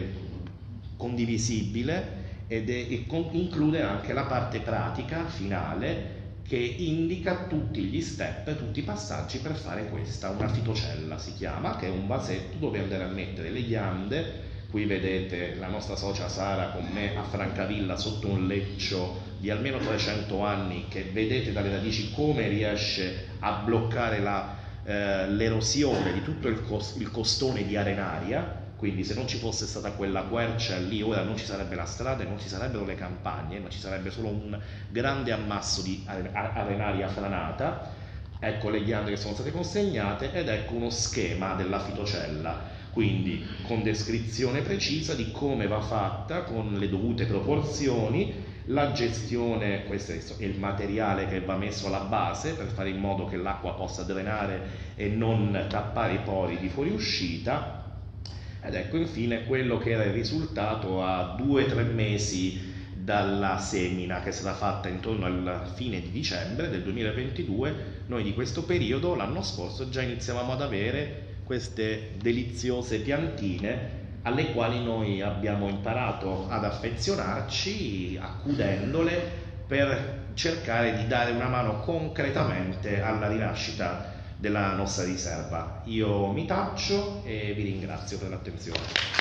condivisibile ed è, e con, include anche la parte pratica finale che indica tutti gli step, tutti i passaggi per fare questa, una fitocella si chiama, che è un vasetto dove andare a mettere le ghiande. Qui vedete la nostra socia Sara con me a Francavilla sotto un leccio di almeno trecento anni, che vedete dalle radici come riesce a bloccare la, eh, l'erosione di tutto il, cos- il costone di arenaria. Quindi se non ci fosse stata quella quercia lì, ora non ci sarebbe la strada e non ci sarebbero le campagne, ma ci sarebbe solo un grande ammasso di arenaria franata. Ecco le ghiande che sono state consegnate ed ecco uno schema della fitocella, quindi con descrizione precisa di come va fatta, con le dovute proporzioni, la gestione, questo è il materiale che va messo alla base per fare in modo che l'acqua possa drenare e non tappare i pori di fuoriuscita. Ed ecco infine quello che era il risultato a due o tre mesi dalla semina, che è stata fatta intorno alla fine di dicembre del duemilaventidue. Noi di questo periodo l'anno scorso già iniziavamo ad avere queste deliziose piantine alle quali noi abbiamo imparato ad affezionarci accudendole per cercare di dare una mano concretamente alla rinascita della nostra riserva. Io mi taccio e vi ringrazio per l'attenzione.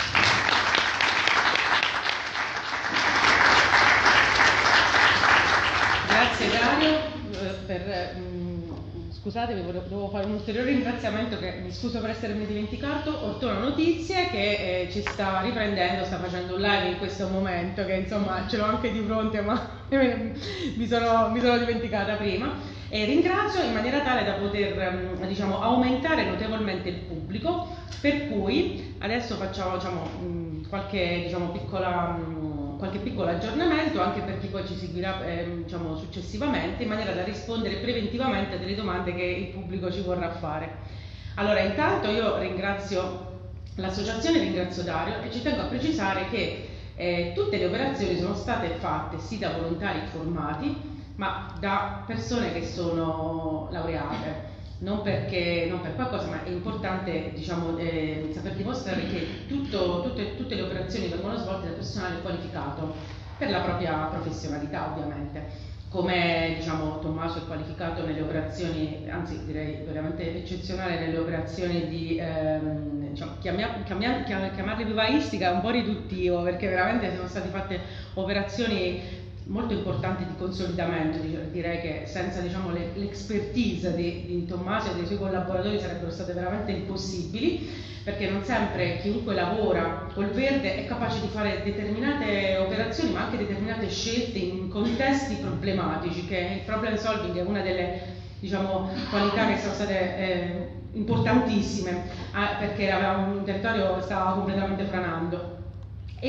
Grazie Dario, per, mh, scusatemi, volevo fare un ulteriore ringraziamento, che mi scuso per essermi dimenticato. Ortona Notizie che eh, ci sta riprendendo, sta facendo un live in questo momento, che insomma ce l'ho anche di fronte, ma mi sono, mi sono dimenticata prima. E ringrazio in maniera tale da poter diciamo, aumentare notevolmente il pubblico, per cui adesso facciamo diciamo, qualche diciamo, piccola qualche piccolo aggiornamento anche per chi poi ci seguirà eh, diciamo, successivamente, in maniera da rispondere preventivamente a delle domande che il pubblico ci vorrà fare. Allora, intanto io ringrazio l'associazione, ringrazio Dario e ci tengo a precisare che eh, tutte le operazioni sono state fatte sì da volontari formati, ma da persone che sono laureate. Non, perché, non per qualcosa, ma è importante diciamo, eh, saper dimostrare che tutto, tutte, tutte le operazioni vengono svolte da personale qualificato per la propria professionalità, ovviamente. Come diciamo, Tommaso è qualificato nelle operazioni, anzi direi veramente eccezionale nelle operazioni di ehm, diciamo, chiamia, chiamia, chiamarle vivaistica è un po' riduttivo, perché veramente sono state fatte operazioni molto importanti di consolidamento. Direi che senza diciamo, l'expertise di, di Tommaso e dei suoi collaboratori sarebbero state veramente impossibili, perché non sempre chiunque lavora col verde è capace di fare determinate operazioni, ma anche determinate scelte in contesti problematici, che il problem solving è una delle diciamo, qualità che sono state eh, importantissime, eh, perché avevamo un territorio che stava completamente franando. E,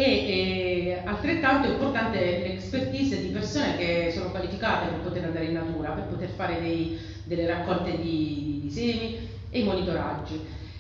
e altrettanto importante l'expertise di persone che sono qualificate per poter andare in natura, per poter fare dei, delle raccolte di, di semi e i monitoraggi.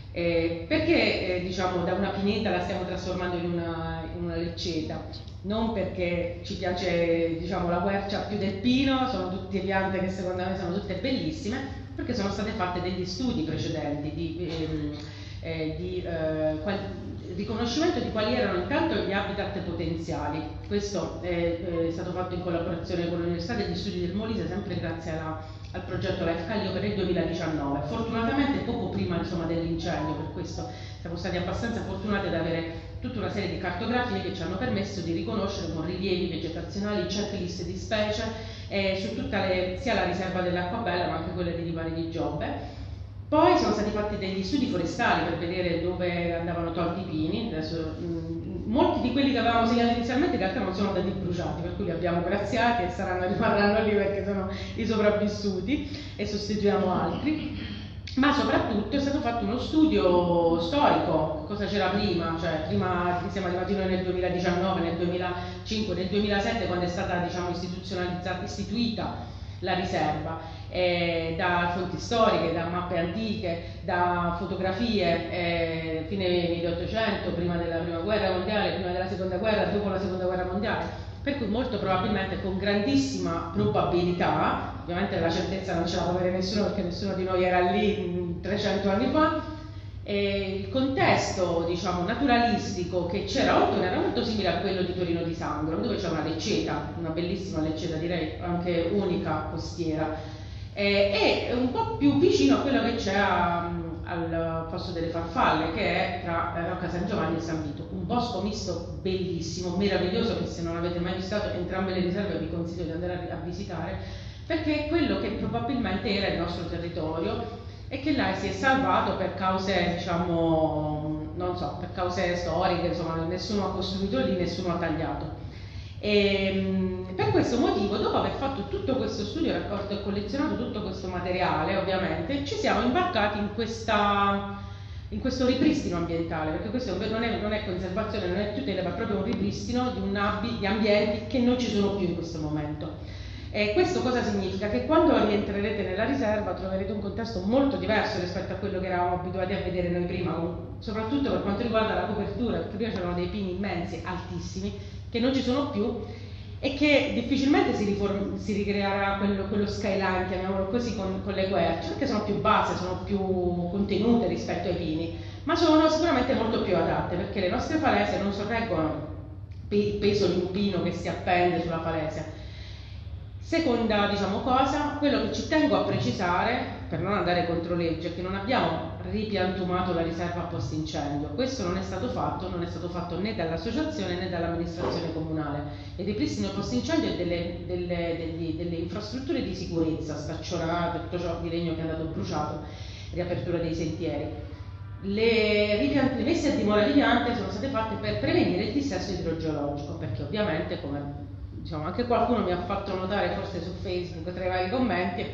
Eh, perché eh, diciamo, da una pineta la stiamo trasformando in una, in una lecceta? Non perché ci piace diciamo, la quercia più del pino, sono tutte piante che secondo me sono tutte bellissime, perché sono state fatte degli studi precedenti di, ehm, eh, di eh, qual- riconoscimento di quali erano intanto gli habitat potenziali. Questo è, è stato fatto in collaborazione con l'Università degli Studi del Molise, sempre grazie alla, al progetto Life Callio per il duemiladiciannove. Fortunatamente poco prima insomma, dell'incendio, per questo siamo stati abbastanza fortunati ad avere tutta una serie di cartografie che ci hanno permesso di riconoscere con rilievi vegetazionali, checklist di specie eh, su tutta le, sia la riserva dell'Acquabella ma anche quelle di Lipari di Giobbe. Poi sono stati fatti degli studi forestali per vedere dove andavano tolti i pini. Adesso, mh, molti di quelli che avevamo segnato inizialmente in realtà non sono stati bruciati, per cui li abbiamo graziati e saranno, rimarranno lì perché sono i sopravvissuti e sostituiamo altri. Ma soprattutto è stato fatto uno studio storico, cosa c'era prima, cioè prima siamo arrivati noi nel duemiladiciannove, nel duemilacinque, nel duemilasette quando è stata diciamo, istituzionalizzata, istituita la riserva. Eh, da fonti storiche, da mappe antiche, da fotografie eh, fine milleottocento, prima della prima guerra mondiale, prima della seconda guerra, dopo la seconda guerra mondiale, per cui molto probabilmente con grandissima probabilità, ovviamente la certezza non ce la può avere nessuno perché nessuno di noi era lì trecento anni fa, e il contesto diciamo, naturalistico che c'era a Ortona era molto simile a quello di Torino di Sangro, dove c'è una lecceta, una bellissima lecceta, direi anche unica costiera, eh, e un po' più vicino a quello che c'è a, al Fosso delle Farfalle, che è tra Rocca San Giovanni e San Vito, un bosco misto bellissimo, meraviglioso, che se non avete mai visitato entrambe le riserve vi consiglio di andare a, a visitare, perché è quello che probabilmente era il nostro territorio e che là si è salvato per cause, diciamo, non so, per cause storiche, insomma, nessuno ha costruito lì, nessuno ha tagliato. E, per questo motivo, dopo aver fatto tutto questo studio, raccolto e collezionato tutto questo materiale, ovviamente, ci siamo imbarcati in, questa, in questo ripristino ambientale, perché questo non è, non è conservazione, non è tutela, ma è proprio un ripristino di, un abbi, di ambienti che non ci sono più in questo momento. E questo cosa significa? Che quando rientrerete nella riserva troverete un contesto molto diverso rispetto a quello che eravamo abituati a vedere noi prima, soprattutto per quanto riguarda la copertura, perché prima c'erano dei pini immensi, altissimi, che non ci sono più e che difficilmente si, riform- si ricreerà quello, quello skyline, chiamiamolo così, con, con le querce, perché sono più basse, sono più contenute rispetto ai pini, ma sono sicuramente molto più adatte, perché le nostre falesie non sorreggono il peso di un pino che si appende sulla falesia. Seconda diciamo, cosa, quello che ci tengo a precisare, per non andare contro legge, è che non abbiamo ripiantumato la riserva post incendio. Questo non è stato fatto, non è stato fatto né dall'associazione né dall'amministrazione comunale. Il ripristino post incendio è delle, delle, delle, delle infrastrutture di sicurezza, staccionate, tutto ciò di legno che è andato bruciato, riapertura dei sentieri. Le, ripiant- le messe a dimora di piante sono state fatte per prevenire il dissesto idrogeologico, perché ovviamente come diciamo, anche qualcuno mi ha fatto notare, forse su Facebook, tra i vari commenti,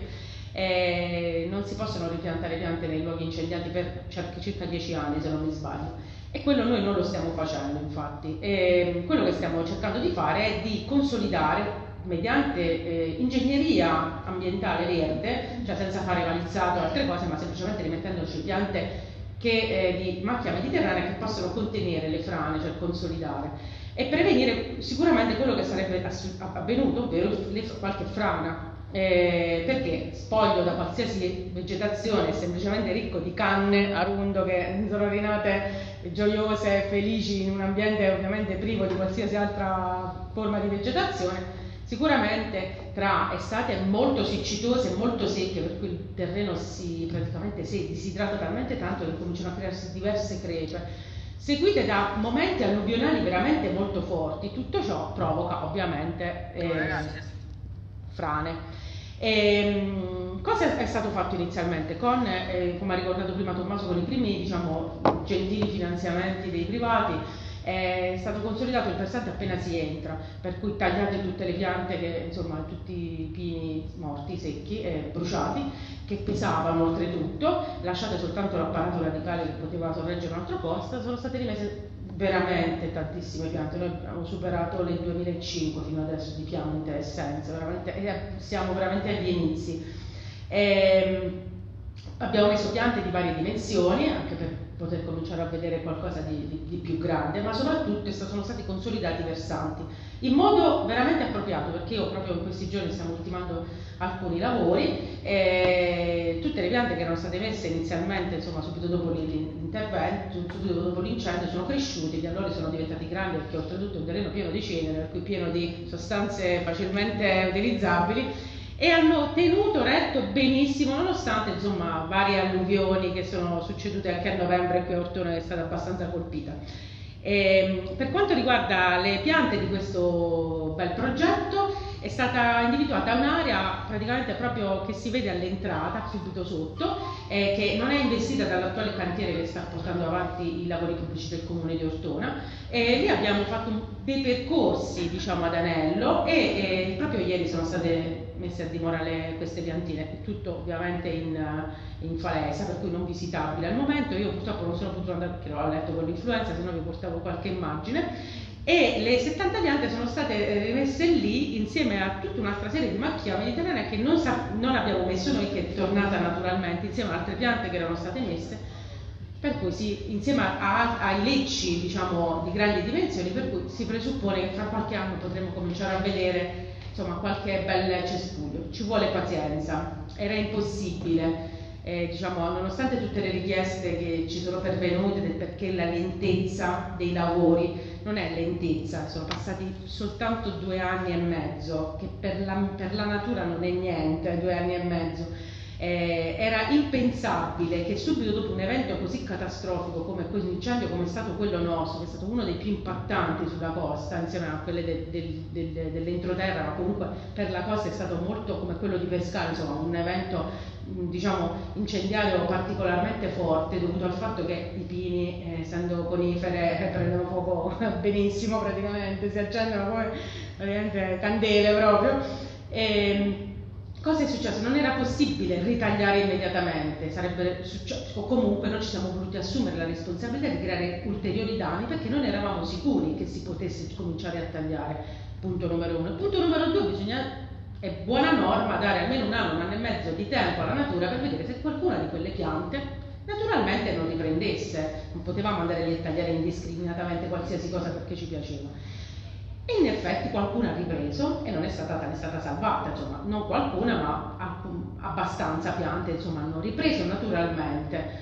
eh, non si possono ripiantare piante nei luoghi incendiati per circa dieci anni, se non mi sbaglio. E quello noi non lo stiamo facendo, infatti. E quello che stiamo cercando di fare è di consolidare mediante eh, ingegneria ambientale verde, cioè senza fare valizzato o altre cose, ma semplicemente rimettendoci piante che, eh, di macchia mediterranea che possono contenere le frane, cioè consolidare, e prevenire sicuramente quello che sarebbe avvenuto, ovvero le, qualche frana. Eh, perché spoglio da qualsiasi vegetazione, semplicemente ricco di canne a rundo che sono rinate gioiose, felici in un ambiente ovviamente privo di qualsiasi altra forma di vegetazione, sicuramente tra estati molto siccitose e molto secche, per cui il terreno si praticamente si disidrata talmente tanto che cominciano a crearsi diverse crepe, seguite da momenti alluvionali veramente molto forti. Tutto ciò provoca ovviamente eh, frane. E, cosa è stato fatto inizialmente? Con, eh, come ha ricordato prima Tommaso, con i primi diciamo, gentili finanziamenti dei privati, è stato consolidato il versante appena si entra, per cui tagliate tutte le piante, che, insomma tutti i pini morti, secchi e bruciati, che pesavano oltretutto, lasciate soltanto l'apparato radicale che poteva sorreggere un altro posto. Sono state rimesse veramente tantissime piante, noi abbiamo superato le duemilacinque fino adesso di piante essenze, veramente, siamo veramente agli inizi. E abbiamo messo piante di varie dimensioni, anche per poter cominciare a vedere qualcosa di, di, di più grande, ma soprattutto sono stati consolidati i versanti in modo veramente appropriato, perché io proprio in questi giorni stiamo ultimando alcuni lavori e tutte le piante che erano state messe inizialmente, insomma subito dopo l'intervento, subito dopo l'incendio, sono cresciute, gli allori sono diventati grandi, perché oltretutto è un terreno pieno di cenere, per cui pieno di sostanze facilmente utilizzabili, e hanno tenuto retto benissimo nonostante insomma varie alluvioni che sono succedute anche a novembre qui a Ortona, che è stata abbastanza colpita. E, per quanto riguarda le piante di questo bel progetto, è stata individuata un'area praticamente proprio che si vede all'entrata, subito sotto, eh, che non è investita dall'attuale cantiere che sta portando avanti i lavori pubblici del Comune di Ortona, e lì abbiamo fatto dei percorsi diciamo ad anello e, e proprio ieri sono state messe a dimora le, queste piantine, tutto ovviamente in, in falesia, per cui non visitabile al momento. Io purtroppo non sono potuto andare perché l'ho letto con l'influenza, se no vi portavo qualche immagine. E le settanta piante sono state rimesse lì insieme a tutta un'altra serie di macchia mediterranea che non, sa, non abbiamo messo noi, che è tornata naturalmente insieme ad altre piante che erano state messe, per cui si, insieme a, a, ai lecci diciamo di grandi dimensioni, per cui si presuppone che fra qualche anno potremo cominciare a vedere insomma qualche bel cespuglio. Ci vuole pazienza, era impossibile. Eh, diciamo, nonostante tutte le richieste che ci sono pervenute del perché la lentezza dei lavori, non è lentezza, sono passati soltanto due anni e mezzo, che per la, per la natura non è niente, due anni e mezzo. Eh, era impensabile che subito dopo un evento così catastrofico come questo incendio, come è stato quello nostro, che è stato uno dei più impattanti sulla costa, insieme a quelle de, de, de, de, dell'entroterra, ma comunque per la costa è stato molto come quello di Pescara, insomma un evento diciamo incendiario particolarmente forte, dovuto al fatto che i pini, eh, essendo conifere, prendono fuoco benissimo, praticamente si accendono come praticamente candele proprio. E, cosa è successo? Non era possibile ritagliare immediatamente, sarebbe successo, o comunque non ci siamo voluti assumere la responsabilità di creare ulteriori danni perché non eravamo sicuri che si potesse cominciare a tagliare. Punto numero uno. Punto numero due, bisogna, è buona norma dare almeno un anno, un anno e mezzo di tempo alla natura per vedere se qualcuna di quelle piante naturalmente non riprendesse. Non potevamo andare lì a tagliare indiscriminatamente qualsiasi cosa perché ci piaceva. E in effetti qualcuna ha ripreso e non è stata, è stata salvata, insomma, non qualcuna ma abbastanza piante insomma hanno ripreso naturalmente.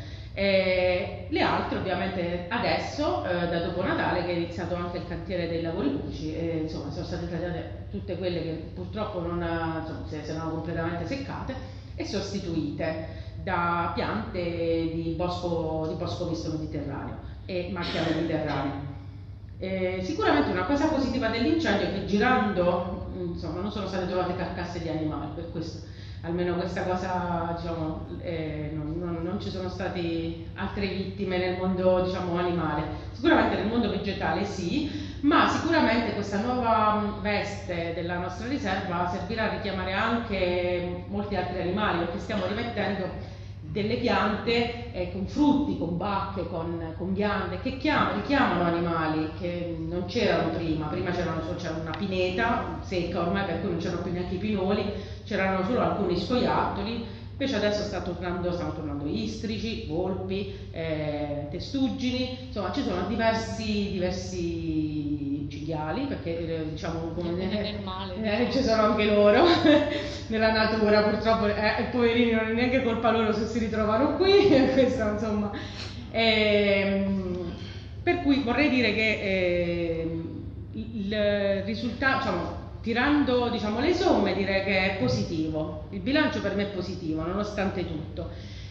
E le altre ovviamente adesso, eh, da dopo Natale, che è iniziato anche il cantiere dei lavori pubblici, e, insomma sono state tagliate tutte quelle che purtroppo non insomma, si erano completamente seccate e sostituite da piante di bosco, di bosco misto mediterraneo e macchia mediterranea. Eh, sicuramente una cosa positiva dell'incendio è che girando insomma, non sono state trovate carcasse di animali, per questo almeno questa cosa diciamo, eh, non, non, non ci sono state altre vittime nel mondo diciamo, animale. Sicuramente nel mondo vegetale sì, ma sicuramente questa nuova veste della nostra riserva servirà a richiamare anche molti altri animali, perché stiamo rimettendo delle piante eh, con frutti, con bacche, con, con ghiande, che chiam- richiamano animali che non c'erano prima. Prima c'erano, c'era una pineta secca ormai, per cui non c'erano più neanche i pinoli, c'erano solo alcuni scoiattoli. Invece adesso sta tornando, stanno tornando istrici, volpi, eh, testuggini, insomma ci sono diversi, diversi cinghiali, perché eh, diciamo come nel male, eh, ci sono anche loro nella natura, purtroppo eh, poverini non è neanche colpa loro se si ritrovano qui, questo insomma. Ehm, per cui vorrei dire che eh, il risultato, diciamo, tirando diciamo, le somme, direi che è positivo, il bilancio per me è positivo nonostante tutto.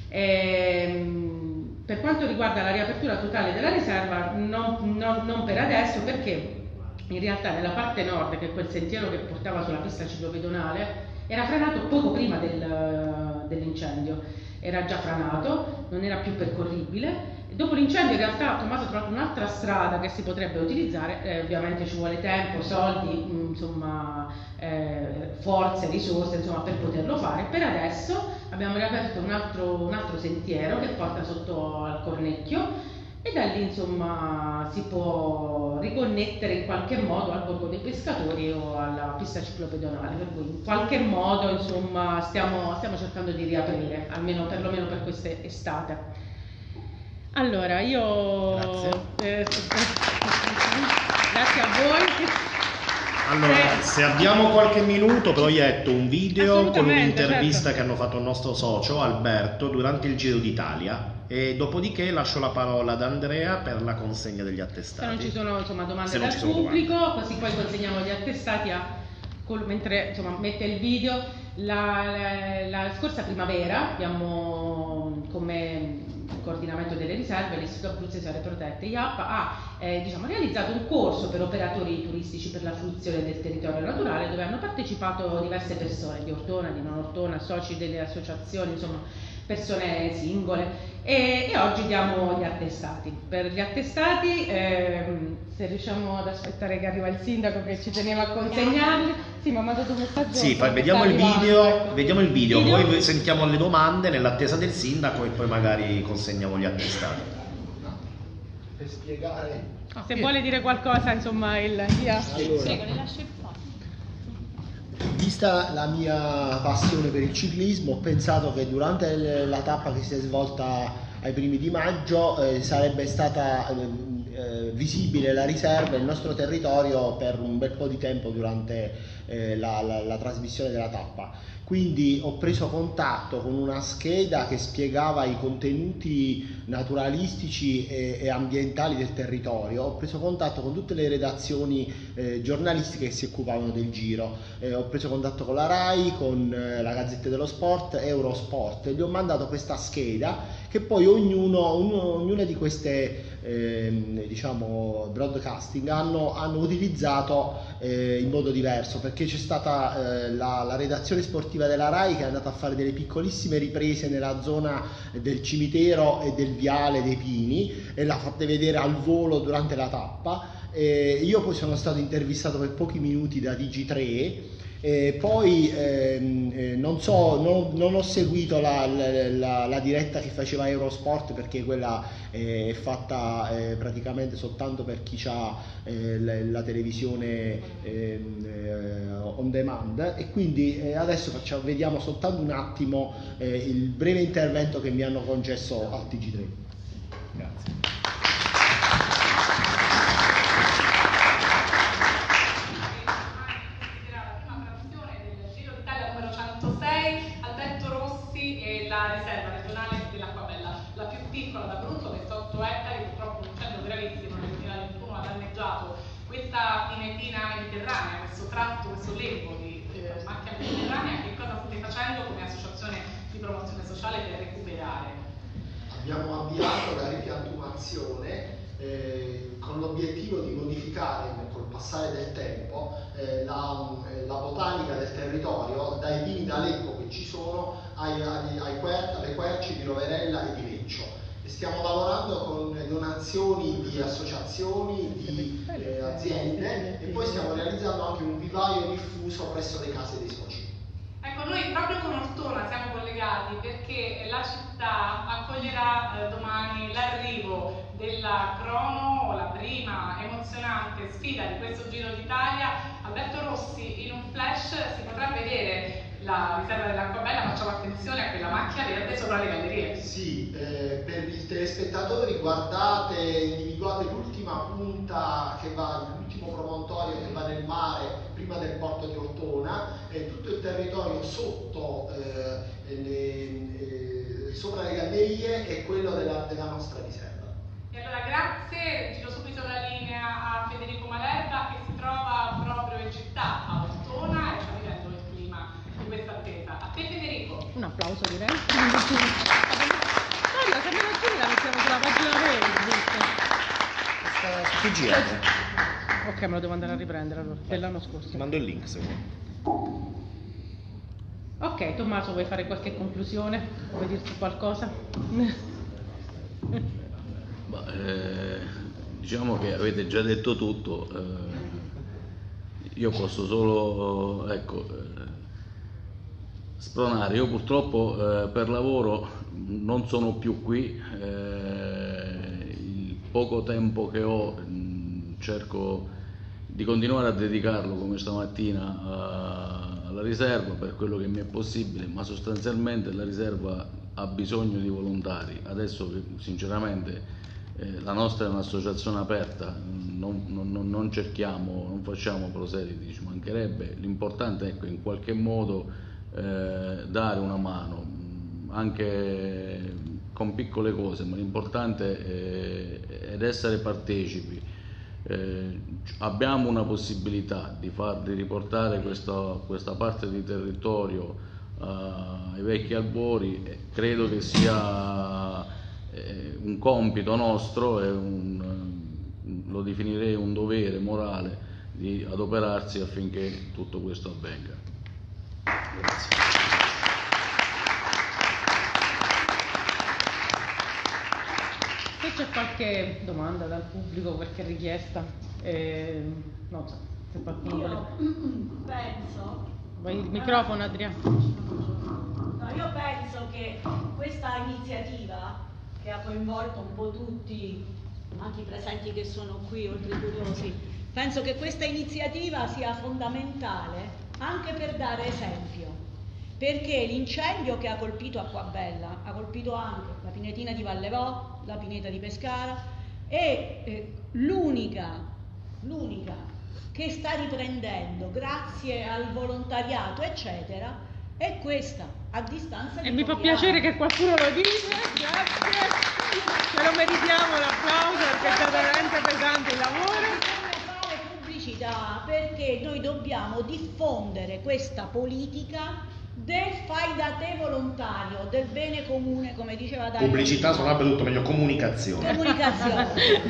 Ehm, per quanto riguarda la riapertura totale della riserva, non, non, non per adesso, perché in realtà nella parte nord, che è quel sentiero che portava sulla pista ciclopedonale, era franato poco prima del, dell'incendio, era già franato, non era più percorribile. Dopo l'incendio in realtà Tommaso ha trovato un'altra strada che si potrebbe utilizzare, eh, ovviamente ci vuole tempo, soldi, mh, insomma, eh, forze, risorse insomma, per poterlo fare. Per adesso abbiamo riaperto un altro, un altro sentiero che porta sotto al Cornecchio e da lì insomma si può riconnettere in qualche modo al Borgo dei Pescatori o alla pista ciclopedonale, per cui in qualche modo insomma stiamo, stiamo cercando di riaprire, almeno perlomeno per quest'estate. Allora, io eh, grazie a voi. Allora, se abbiamo qualche minuto, proietto un video con un'intervista certo. che hanno fatto il nostro socio Alberto durante il Giro d'Italia e dopodiché lascio la parola ad Andrea per la consegna degli attestati. Se non ci sono insomma, domande dal pubblico, domande. Così poi consegniamo gli attestati a, mentre insomma, mette il video. La, la, la scorsa primavera abbiamo come coordinamento delle riserve l'Istituto Abruzzese Aree Protette I A P ha eh, diciamo, realizzato un corso per operatori turistici per la fruizione del territorio naturale, dove hanno partecipato diverse persone di Ortona, di non Ortona, soci delle associazioni, insomma persone singole, e, e oggi diamo gli attestati. Per gli attestati ehm, se riusciamo ad aspettare che arriva il sindaco che ci teneva a consegnarli. Sì, mi ha mandato un messaggio. Sì, poi vediamo il video, ecco. vediamo il video, video, poi sentiamo le domande nell'attesa del sindaco e poi magari consegniamo gli attestati. Per spiegare. No, se vuole dire qualcosa, insomma, il via. Allora, prego, le lascio il posto. Vista la mia passione per il ciclismo, ho pensato che durante la tappa che si è svolta ai primi di maggio eh, sarebbe stata eh, visibile la riserva, il nostro territorio, per un bel po' di tempo durante eh, la, la, la trasmissione della tappa. Quindi ho preso contatto con una scheda che spiegava i contenuti naturalistici e, e ambientali del territorio. Ho preso contatto con tutte le redazioni eh, giornalistiche che si occupavano del Giro. Eh, ho preso contatto con la RAI, con eh, la Gazzetta dello Sport, Eurosport, e gli ho mandato questa scheda che poi ognuno, ognuno, ognuna di queste eh, diciamo broadcasting hanno, hanno utilizzato eh, in modo diverso, perché c'è stata eh, la, la redazione sportiva della RAI che è andata a fare delle piccolissime riprese nella zona del cimitero e del viale dei Pini e l'ha fatta vedere al volo durante la tappa. Eh, io poi sono stato intervistato per pochi minuti da T G tre. E poi ehm, eh, non so, non, non ho seguito la, la, la diretta che faceva Eurosport, perché quella è fatta eh, praticamente soltanto per chi ha eh, la, la televisione eh, on demand, e quindi eh, adesso facciamo, vediamo soltanto un attimo eh, il breve intervento che mi hanno concesso al T G tre. Grazie. La riserva regionale dell'Acquabella, la più piccola d'Abruzzo, ventotto ettari. Purtroppo un incendio gravissimo nel duemilaventuno ha danneggiato questa pinetina mediterranea, questo tratto, questo lembo di eh, macchia mediterranea. Che cosa state facendo come associazione di promozione sociale per recuperare? Abbiamo avviato la ripiantumazione eh, con l'obiettivo di modificare col passare del tempo eh, la, la botanica del territorio, dai pini d'Aleppo che ci sono ai, ai, ai quer, alle querci di Roverella e di Leccio. E stiamo lavorando con donazioni di associazioni, di eh, aziende, e poi stiamo realizzando anche un vivaio diffuso presso le case dei soci. Ecco, Ecco, noi proprio con Ortona siamo collegati perché la città accoglierà eh, domani l'arrivo della crono, la prima emozionante sfida di questo Giro d'Italia. Alberto Rossi, in un flash si potrà vedere la riserva dell'Acquabella, facciamo attenzione a quella macchia verde sopra le gallerie. Sì, eh, per i telespettatori guardate, individuate l'ultima punta che va, l'ultimo promontorio che va nel mare prima del porto di Ortona, e tutto il territorio sotto, eh, le, eh, sopra le gallerie è quello della, della nostra riserva. E allora grazie, giro subito la linea a Federico Malerba che si trova proprio in città, a Ortona, e sta vivendo il clima di questa attesa. A te Federico. Un applauso direi. Guarda, se me la gira la mettiamo sulla pagina verde. Sta su T G R. Ok, me lo devo andare a riprendere allora, dell'anno scorso. Ti mando il link se vuoi. Ok, Tommaso, vuoi fare qualche conclusione? Vuoi dirci qualcosa? Bah, eh, diciamo che avete già detto tutto, eh, io posso solo ecco, eh, spronare. Io purtroppo eh, per lavoro non sono più qui, eh, il poco tempo che ho mh, cerco di continuare a dedicarlo come stamattina a, alla riserva per quello che mi è possibile, ma sostanzialmente la riserva ha bisogno di volontari. Adesso sinceramente eh, la nostra è un'associazione aperta, non, non, non cerchiamo, non facciamo proseliti, ci mancherebbe. L'importante è ecco, in qualche modo eh, dare una mano, anche con piccole cose, ma l'importante è, è essere partecipi. Eh, abbiamo una possibilità di, far, di riportare questa, questa parte di territorio uh, ai vecchi albori, e credo che sia eh, un compito nostro, e un, lo definirei un dovere morale di adoperarsi affinché tutto questo avvenga. Grazie. Se c'è qualche domanda dal pubblico, qualche richiesta, eh, non so, se qualcuno vuole... Io penso... Vai il microfono, Adriano. No, io penso che questa iniziativa, che ha coinvolto un po' tutti, anche i presenti che sono qui, oltre ai curiosi, penso che questa iniziativa sia fondamentale anche per dare esempio. Perché l'incendio che ha colpito Acquabella ha colpito anche la pinetina di Vallevò, la pineta di Pescara, e eh, l'unica, l'unica che sta riprendendo grazie al volontariato eccetera è questa, a distanza di e mi fa pochi piacere anni. che qualcuno lo dice, grazie, ce lo meritiamo l'applauso perché è stato veramente pesante il lavoro. Bisogna fare pubblicità perché noi dobbiamo diffondere questa politica del fai da te volontario, del bene comune, come diceva Dario. Pubblicità suonerebbe tutto meglio, comunicazione. Comunicazione.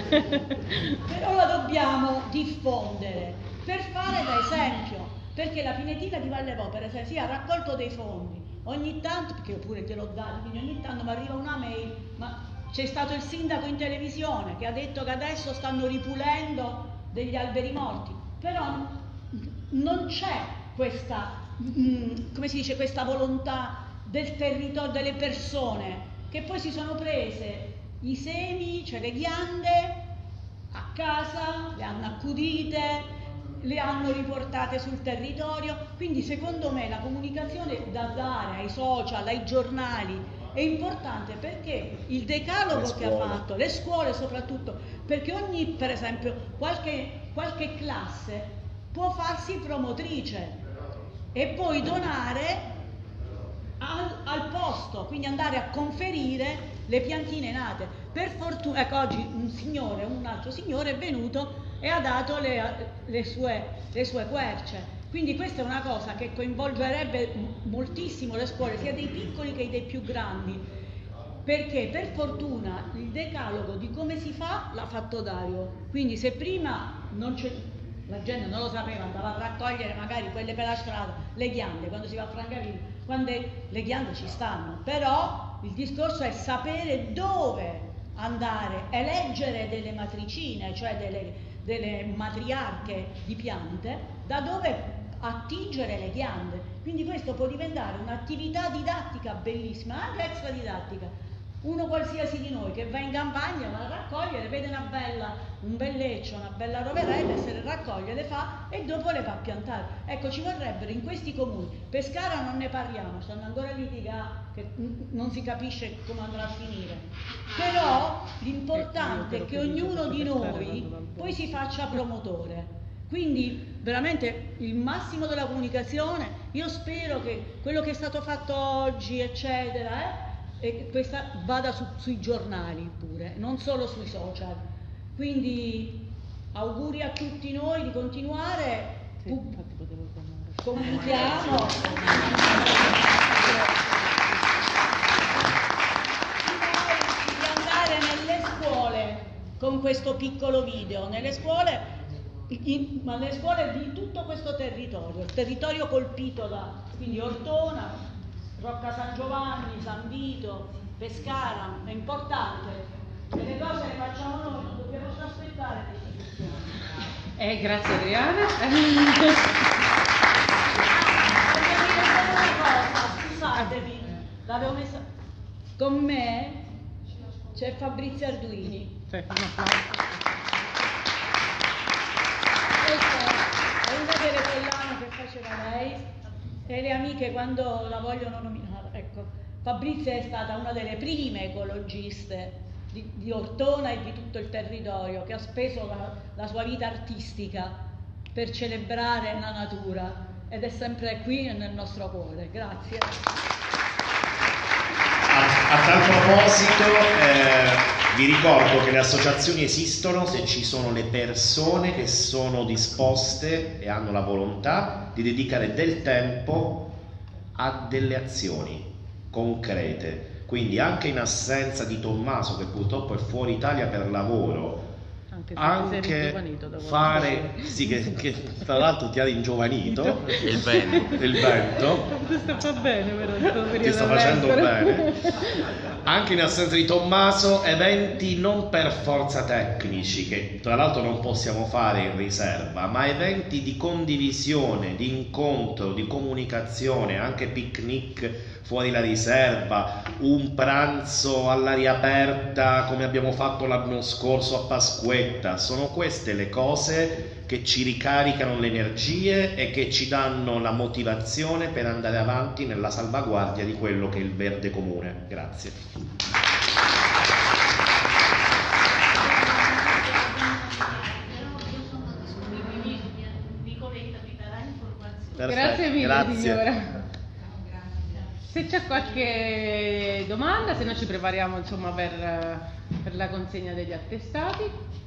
Però la dobbiamo diffondere per fare da esempio, perché la pinetina di Vallevò per esempio sì, ha raccolto dei fondi ogni tanto, perché io pure gliel'ho dato, quindi ogni tanto mi arriva una mail, ma c'è stato il sindaco in televisione che ha detto che adesso stanno ripulendo degli alberi morti, però non c'è questa come si dice, questa volontà del territorio, delle persone che poi si sono prese i semi, cioè le ghiande a casa, le hanno accudite, le hanno riportate sul territorio. Quindi secondo me la comunicazione da dare ai social, ai giornali è importante, perché il decalogo che ha fatto, le scuole soprattutto, perché ogni, per esempio, qualche, qualche classe può farsi promotrice e poi donare al, al posto, quindi andare a conferire le piantine nate. Per fortuna, ecco, oggi un signore, un altro signore è venuto e ha dato le, le, sue, le sue querce. Quindi questa è una cosa che coinvolgerebbe moltissimo le scuole, sia dei piccoli che dei più grandi, perché per fortuna il decalogo di come si fa l'ha fatto Dario. Quindi se prima non c'è... la gente non lo sapeva, andava a raccogliere magari quelle per la strada, le ghiande, quando si va a Francavilla, quando le ghiande ci stanno, però il discorso è sapere dove andare, eleggere delle matricine, cioè delle, delle matriarche di piante, da dove attingere le ghiande. Quindi questo può diventare un'attività didattica bellissima, anche extra didattica. Uno qualsiasi di noi che va in campagna, va a raccogliere, vede una bella, un bel leccio, una bella roverella e se le raccoglie, le fa e dopo le va a piantare. Ecco, ci vorrebbero in questi comuni, Pescara non ne parliamo, stanno ancora a litigare, che non si capisce come andrà a finire. Però l'importante è che ognuno di noi poi si faccia promotore. Quindi veramente il massimo della comunicazione, io spero che quello che è stato fatto oggi, eccetera, eh, e questa vada su, sui giornali pure, non solo sui social. Quindi auguri a tutti noi di continuare. Sì, infatti potevo comunichiamo di andare nelle scuole con questo piccolo video, nelle scuole, in, ma nelle scuole di tutto questo territorio, il territorio colpito da quindi Ortona, Rocca San Giovanni, San Vito, Pescara, è importante, e le cose le facciamo noi, non dobbiamo aspettare le istituzioni. Eh, grazie Adriana. Scusatemi, l'avevo messa con me, c'è Fabrizio Arduini. Sì, un applauso. Questo è una delle collane che faceva lei. E le amiche quando la vogliono nominare, ecco, Fabrizia è stata una delle prime ecologiste di, di Ortona e di tutto il territorio, che ha speso la, la sua vita artistica per celebrare la natura ed è sempre qui nel nostro cuore. Grazie. A, a tal proposito eh, vi ricordo che le associazioni esistono se ci sono le persone che sono disposte e hanno la volontà di dedicare del tempo a delle azioni concrete. Quindi anche in assenza di Tommaso, che purtroppo è fuori Italia per lavoro, anche fare sì, che, che tra l'altro ti ha ringiovanito il vento, il vento questo fa bene, però ti sta facendo bene. Anche in assenza di Tommaso, eventi non per forza tecnici, che tra l'altro non possiamo fare in riserva, ma eventi di condivisione, di incontro, di comunicazione, anche picnic fuori la riserva, un pranzo all'aria aperta come abbiamo fatto l'anno scorso a Pasquetta. Sono queste le cose che ci ricaricano le energie e che ci danno la motivazione per andare avanti nella salvaguardia di quello che è il verde comune. Grazie. Perfetto, grazie mille, grazie. Signora. Se c'è qualche domanda, se no ci prepariamo insomma per, per la consegna degli attestati.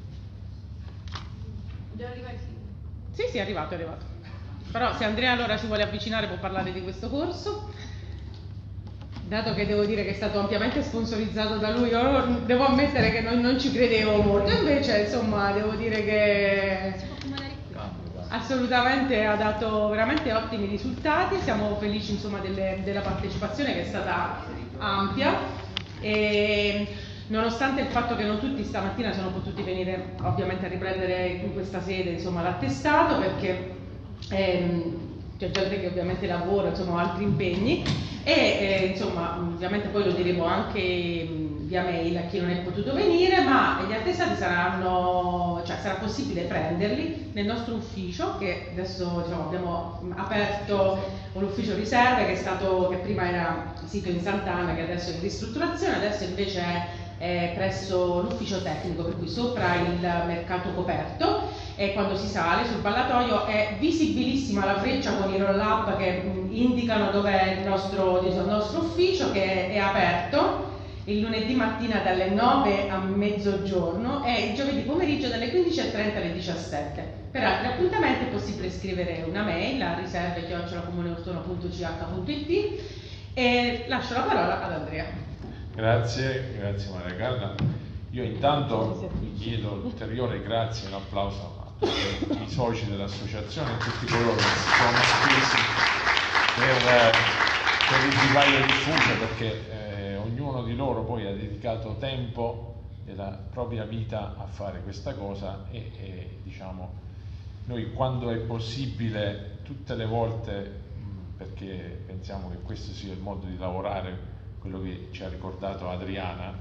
Devo arrivare il sindaco? Sì, sì, è arrivato, è arrivato. Però se Andrea allora si vuole avvicinare può parlare di questo corso. Dato che devo dire che è stato ampiamente sponsorizzato da lui, io devo ammettere che non, non ci credevo molto, invece insomma devo dire che assolutamente ha dato veramente ottimi risultati. Siamo felici insomma delle, della partecipazione che è stata ampia e nonostante il fatto che non tutti stamattina sono potuti venire ovviamente a riprendere in questa sede insomma l'attestato, perché ehm, c'è gente che ovviamente lavora, insomma, altri impegni e eh, insomma ovviamente poi lo diremo anche mh, via mail a chi non è potuto venire, ma gli attestati saranno, cioè sarà possibile prenderli nel nostro ufficio, che adesso diciamo, abbiamo aperto l'ufficio riserve che è stato, che prima era sito in Sant'Anna, che adesso è in ristrutturazione, adesso invece è eh, presso l'ufficio tecnico, per cui sopra il mercato coperto, e quando si sale sul ballatoio è visibilissima la freccia con i roll up che mh, indicano dove è il nostro, il nostro ufficio, che è aperto il lunedì mattina dalle nove a mezzogiorno e il giovedì pomeriggio dalle quindici e trenta alle diciassette. Per altri appuntamenti è possibile scrivere una mail a riserve chiocciola comuneortona punto c h punto i t e lascio la parola ad Andrea. Grazie, grazie Maria Carla. Io intanto vi chiedo ulteriore grazie e un applauso i soci dell'associazione e tutti coloro che si sono spesi per, per il vivaio diffuso, perché eh, ognuno di loro poi ha dedicato tempo della propria vita a fare questa cosa e, e diciamo noi quando è possibile, tutte le volte, perché pensiamo che questo sia il modo di lavorare, quello che ci ha ricordato Adriana,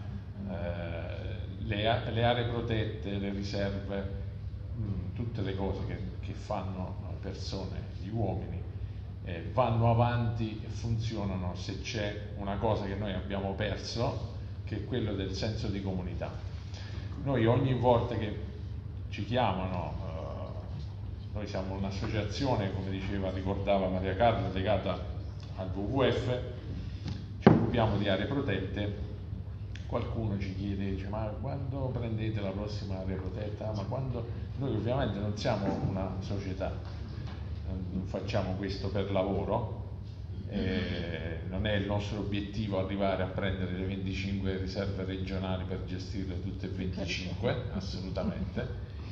eh, le, le aree protette, le riserve, mh, tutte le cose che, che fanno persone, gli uomini, eh, vanno avanti e funzionano se c'è una cosa che noi abbiamo perso, che è quello del senso di comunità. Noi ogni volta che ci chiamano, eh, noi siamo un'associazione, come diceva, ricordava Maria Carla, legata al W W F, ci occupiamo di aree protette. Qualcuno ci chiede, dice, ma quando prendete la prossima area protetta? Ma quando... Noi ovviamente non siamo una società, non facciamo questo per lavoro, eh, non è il nostro obiettivo arrivare a prendere le venticinque riserve regionali per gestirle tutte e venticinque, assolutamente.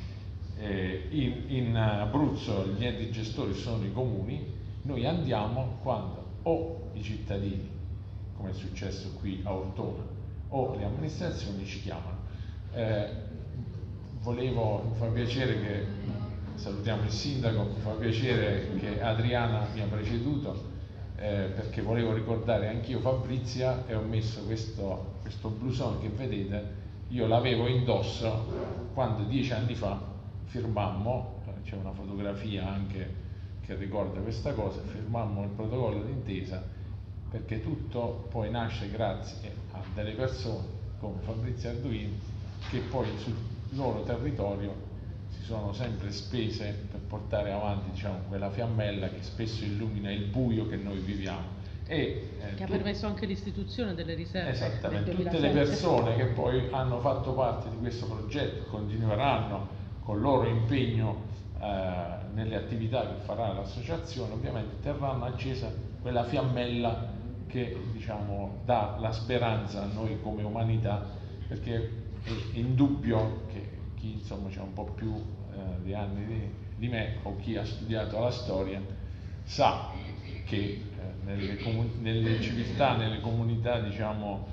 Eh, in, in Abruzzo gli enti gestori sono i comuni, noi andiamo quando o i cittadini, come è successo qui a Ortona, o le amministrazioni ci chiamano. Eh, volevo, mi fa piacere che, salutiamo il sindaco, mi fa piacere che Adriana mi ha preceduto, eh, perché volevo ricordare anch'io Fabrizia e ho messo questo, questo blusone che vedete, io l'avevo indosso quando dieci anni fa firmammo, c'è una fotografia anche che ricorda questa cosa, firmammo il protocollo d'intesa, perché tutto poi nasce grazie a delle persone come Fabrizio Arduino che poi sul loro territorio si sono sempre spese per portare avanti, diciamo, quella fiammella che spesso illumina il buio che noi viviamo. E, eh, che ha permesso anche l'istituzione delle riserve. Esattamente, tutte le persone che poi hanno fatto parte di questo progetto continueranno con il loro impegno eh, nelle attività che farà l'associazione, ovviamente terranno accesa quella fiammella che, diciamo, dà la speranza a noi come umanità, perché è indubbio che chi, insomma, c'ha un po' più eh, di anni di, di me, o chi ha studiato la storia, sa che eh, nelle, nelle civiltà, nelle comunità, diciamo,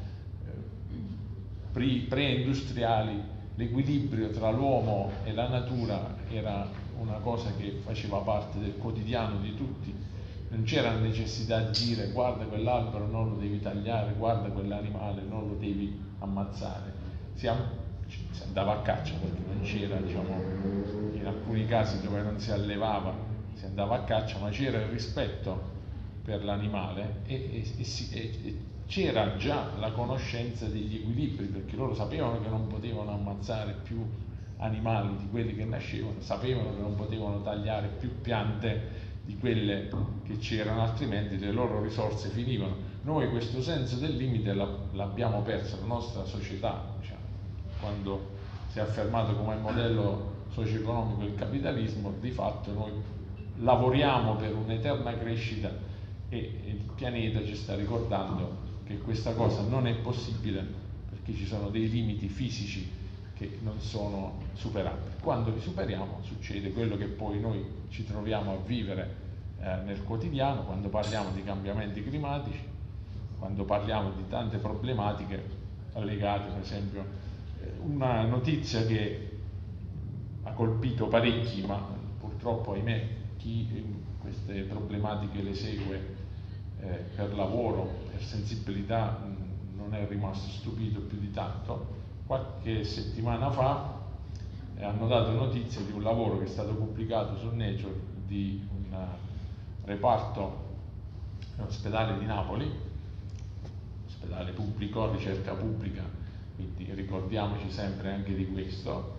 eh, pre-industriali, l'equilibrio tra l'uomo e la natura era una cosa che faceva parte del quotidiano di tutti. Non c'era necessità di dire guarda quell'albero non lo devi tagliare, guarda quell'animale non lo devi ammazzare. Si, am- si andava a caccia perché non c'era, diciamo, in alcuni casi dove non si allevava si andava a caccia, ma c'era il rispetto per l'animale e, e, e, si, e, e c'era già la conoscenza degli equilibri, perché loro sapevano che non potevano ammazzare più animali di quelli che nascevano, sapevano che non potevano tagliare più piante di quelle che c'erano, altrimenti le loro risorse finivano. Noi questo senso del limite l'abbiamo perso, la nostra società, diciamo, quando si è affermato come modello socio-economico il capitalismo, di fatto noi lavoriamo per un'eterna crescita e il pianeta ci sta ricordando che questa cosa non è possibile perché ci sono dei limiti fisici che non sono superabili. Quando li superiamo succede quello che poi noi ci troviamo a vivere eh, nel quotidiano, quando parliamo di cambiamenti climatici, quando parliamo di tante problematiche legate, per esempio, eh, una notizia che ha colpito parecchi, ma purtroppo, ahimè, chi queste problematiche le segue eh, per lavoro, per sensibilità, mh, non è rimasto stupito più di tanto. Qualche settimana fa eh, hanno dato notizia di un lavoro che è stato pubblicato su Nature di un uh, reparto all'ospedale di Napoli, ospedale pubblico, ricerca pubblica, quindi ricordiamoci sempre anche di questo,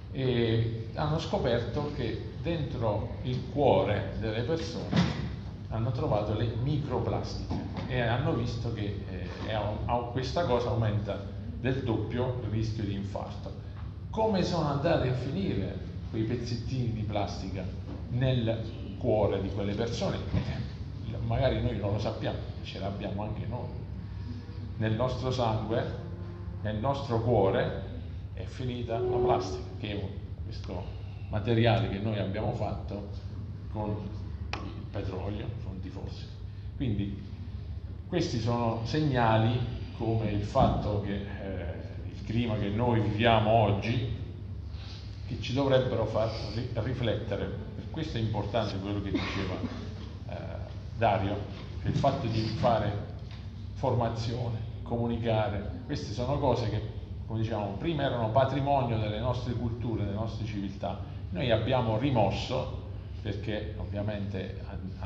e hanno scoperto che dentro il cuore delle persone hanno trovato le microplastiche e hanno visto che eh, questa cosa aumenta del doppio il rischio di infarto. Come sono andati a finire quei pezzettini di plastica nel cuore di quelle persone? Eh, magari noi non lo sappiamo, ce l'abbiamo anche noi. Nel nostro sangue, nel nostro cuore è finita la plastica, che è questo materiale che noi abbiamo fatto con il petrolio, fonti fossili. Quindi questi sono segnali come il fatto che eh, il clima che noi viviamo oggi che ci dovrebbero far riflettere. Per questo è importante quello che diceva eh, Dario, cioè il fatto di fare formazione, comunicare. Queste sono cose che, come diciamo, prima erano patrimonio delle nostre culture, delle nostre civiltà. Noi abbiamo rimosso, perché ovviamente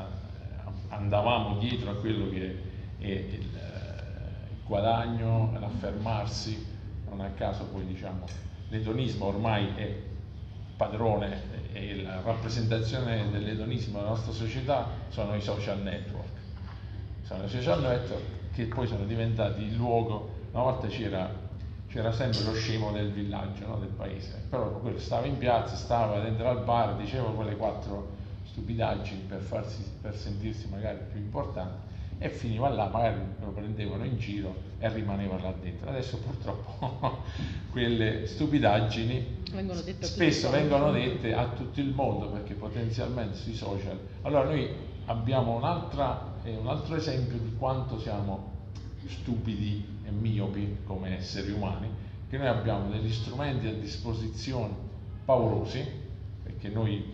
andavamo dietro a quello che è il, il guadagno, l'affermarsi. Non a caso poi diciamo l'edonismo ormai è padrone e la rappresentazione dell'edonismo nella nostra società sono i social network. Sono i social network che poi sono diventati il luogo. Una volta c'era, c'era sempre lo scemo del villaggio, no? Del paese, però quello stava in piazza, stava dentro al bar, diceva quelle quattro stupidaggini per, farsi, per sentirsi magari più importante, e finiva là, magari lo prendevano in giro e rimaneva là dentro. Adesso purtroppo quelle stupidaggini vengono spesso vengono dette a tutto il mondo, perché potenzialmente sui social. Allora noi abbiamo un'altra, eh, un altro esempio di quanto siamo stupidi e miopi come esseri umani, che noi abbiamo degli strumenti a disposizione paurosi, perché noi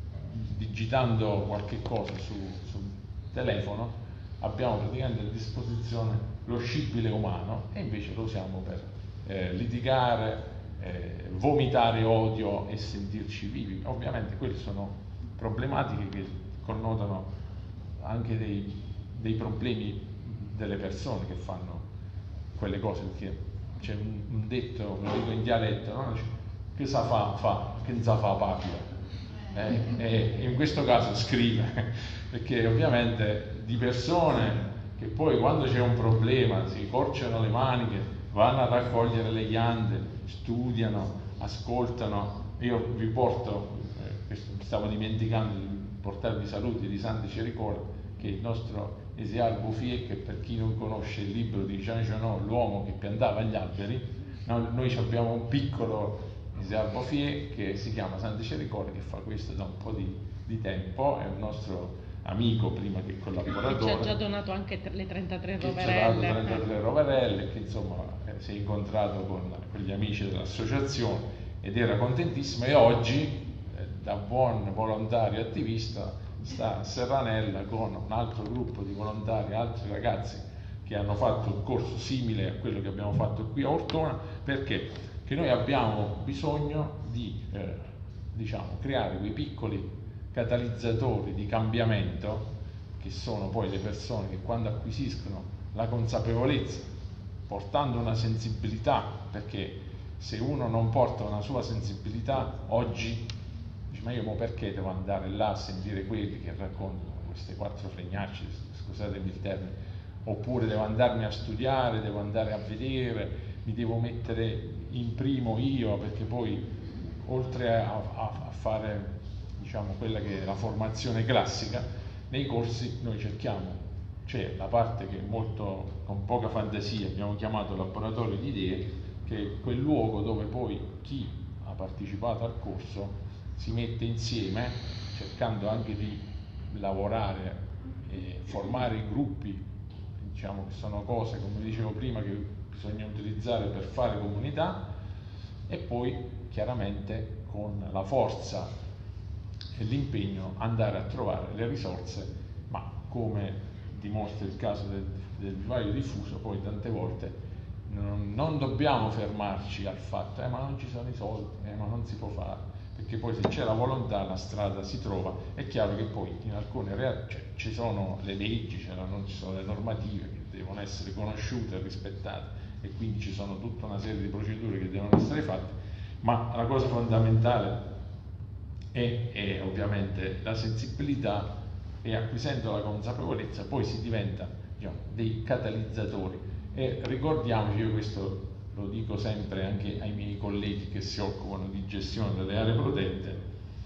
digitando qualche cosa su, sul telefono abbiamo praticamente a disposizione lo scibile umano, e invece lo usiamo per eh, litigare, eh, vomitare odio e sentirci vivi. Ovviamente quelle sono problematiche che connotano anche dei, dei problemi delle persone che fanno quelle cose, perché c'è un, un detto, lo dico in dialetto, no? Che sa fa, fa, che non sa fa papia. Eh, e in questo caso scrive, perché ovviamente di persone che poi quando c'è un problema si corciano le maniche, vanno a raccogliere le ghiande, studiano, ascoltano. Io vi porto, eh, mi stavo dimenticando di portarvi saluti di San Cericola, che è il nostro Esiar Bouffier, che per chi non conosce il libro di Jean Genot, l'uomo che piantava gli alberi, no, noi abbiamo un piccolo Esiar Bouffier che si chiama San Cericola, che fa questo da un po' di, di tempo, è un nostro amico prima che collaboratore. Ci ha già donato anche le trentatré che roverelle. Ci ha dato trentatré roverelle, che insomma eh, si è incontrato con, con gli amici dell'associazione ed era contentissimo, e oggi eh, da buon volontario attivista sta a Serranella con un altro gruppo di volontari, altri ragazzi che hanno fatto un corso simile a quello che abbiamo fatto qui a Ortona, perché che noi abbiamo bisogno di eh, diciamo, creare quei piccoli catalizzatori di cambiamento, che sono poi le persone che quando acquisiscono la consapevolezza, portando una sensibilità, perché se uno non porta una sua sensibilità oggi dice: ma io mo perché devo andare là a sentire quelli che raccontano queste quattro fregnacce, scusatemi il termine, oppure devo andarmi a studiare, devo andare a vedere, mi devo mettere in primo io, perché poi oltre a, a, a fare diciamo quella che è la formazione classica, nei corsi noi cerchiamo, c'è la parte che è molto con poca fantasia abbiamo chiamato laboratorio di idee, che è quel luogo dove poi chi ha partecipato al corso si mette insieme, cercando anche di lavorare e formare i gruppi, diciamo che sono cose, come dicevo prima, che bisogna utilizzare per fare comunità, e poi chiaramente con la forza e l'impegno andare a trovare le risorse, ma come dimostra il caso del, del vivaio diffuso, poi tante volte non, non dobbiamo fermarci al fatto eh ma non ci sono i soldi, eh ma non si può fare, perché poi se c'è la volontà la strada si trova. È chiaro che poi in alcune realtà cioè, ci sono le leggi, cioè, non ci sono le normative che devono essere conosciute e rispettate, e quindi ci sono tutta una serie di procedure che devono essere fatte, ma la cosa fondamentale è, è ovviamente la sensibilità, e acquisendo la consapevolezza poi si diventa diciamo, dei catalizzatori. E ricordiamoci, io questo lo dico sempre anche ai miei colleghi che si occupano di gestione delle aree protette,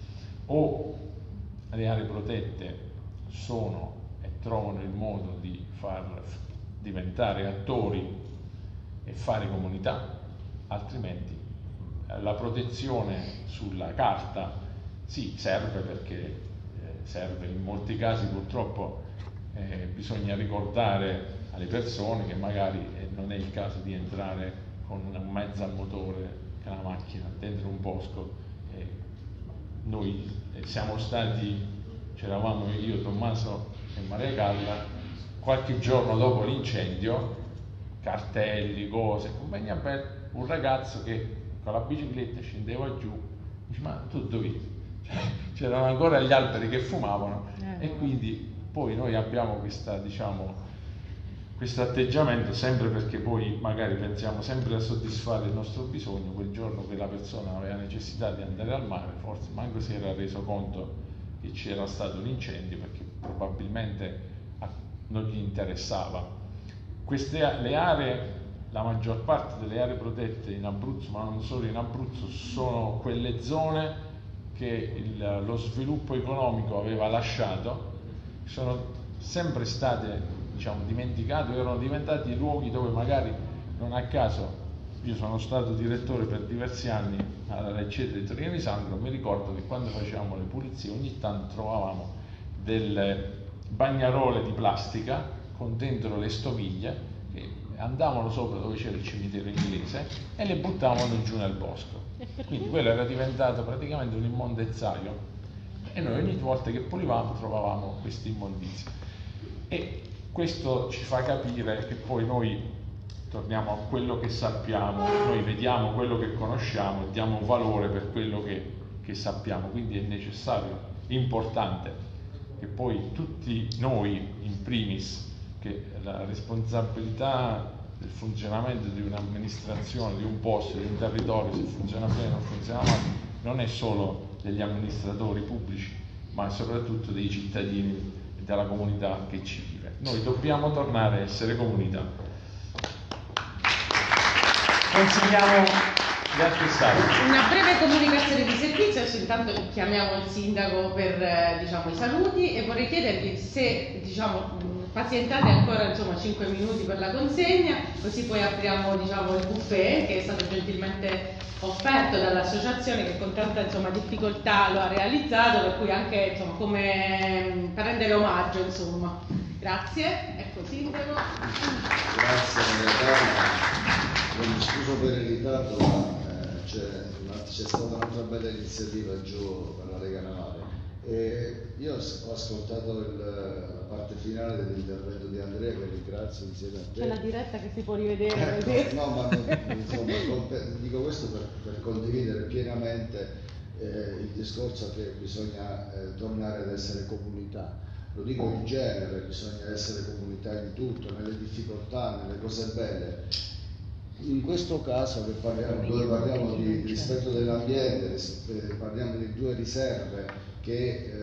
o le aree protette sono e trovano il modo di far diventare attori e fare comunità, altrimenti la protezione sulla carta sì serve, perché eh, serve in molti casi, purtroppo eh, bisogna ricordare alle persone che magari eh, non è il caso di entrare con un mezzo a motore che è una macchina dentro un bosco eh, noi siamo stati, c'eravamo io, Tommaso e Maria Carla, qualche giorno dopo l'incendio, cartelli, cose, compagnia bella, un ragazzo che con la bicicletta scendeva giù, dice ma tu dove? C'erano ancora gli alberi che fumavano eh. E quindi poi noi abbiamo questa, diciamo, questo atteggiamento sempre perché poi magari pensiamo sempre a soddisfare il nostro bisogno. Quel giorno quella persona aveva necessità di andare al mare, forse manco si era reso conto che c'era stato un incendio perché probabilmente non gli interessava. Queste le aree, la maggior parte delle aree protette in Abruzzo, ma non solo in Abruzzo, sono quelle zone che il, lo sviluppo economico aveva lasciato, sono sempre state, diciamo, dimenticate, erano diventati luoghi dove magari non a caso, io sono stato direttore per diversi anni alla Receta di Torino di Sangro, mi ricordo che quando facevamo le pulizie ogni tanto trovavamo delle bagnarole di plastica con dentro le stoviglie che andavano sopra dove c'era il cimitero inglese e le buttavano giù nel bosco, quindi quello era diventato praticamente un immondezzaio e noi ogni volta che pulivamo trovavamo questi immondizi. E questo ci fa capire che poi noi torniamo a quello che sappiamo, noi vediamo quello che conosciamo e diamo valore per quello che, che sappiamo, quindi è necessario, importante che poi tutti noi in primis, che la responsabilità del funzionamento di un'amministrazione, di un posto, di un territorio, se funziona bene o non funziona male, non è solo degli amministratori pubblici, ma soprattutto dei cittadini e della comunità che ci vive. Noi dobbiamo tornare a essere comunità. Consigliamo gli altri stati. Una breve comunicazione di servizio, adesso intanto chiamiamo il sindaco per eh, diciamo, i saluti e vorrei chiedervi se diciamo, pazientate ancora insomma, cinque minuti per la consegna, così poi apriamo diciamo, il buffet che è stato gentilmente offerto dall'associazione che con tanta insomma, difficoltà lo ha realizzato, per cui anche insomma, come per rendere omaggio insomma. Grazie, ecco sindaco. Grazie Maria, mi scuso per il ritardo, ma eh, c'è, c'è stata un'altra bella iniziativa giù per la Lega Navale. E io ho ascoltato il, la parte finale dell'intervento di Andrea, che ringrazio insieme a te. C'è la diretta che si può rivedere così. No, ma non, insomma, dico questo per, per condividere pienamente eh, il discorso che bisogna eh, tornare ad essere comunità. Lo dico in genere, bisogna essere comunità in tutto, nelle difficoltà, nelle cose belle. In questo caso che parliamo, dove parliamo di rispetto dell'ambiente, parliamo di due riserve che eh,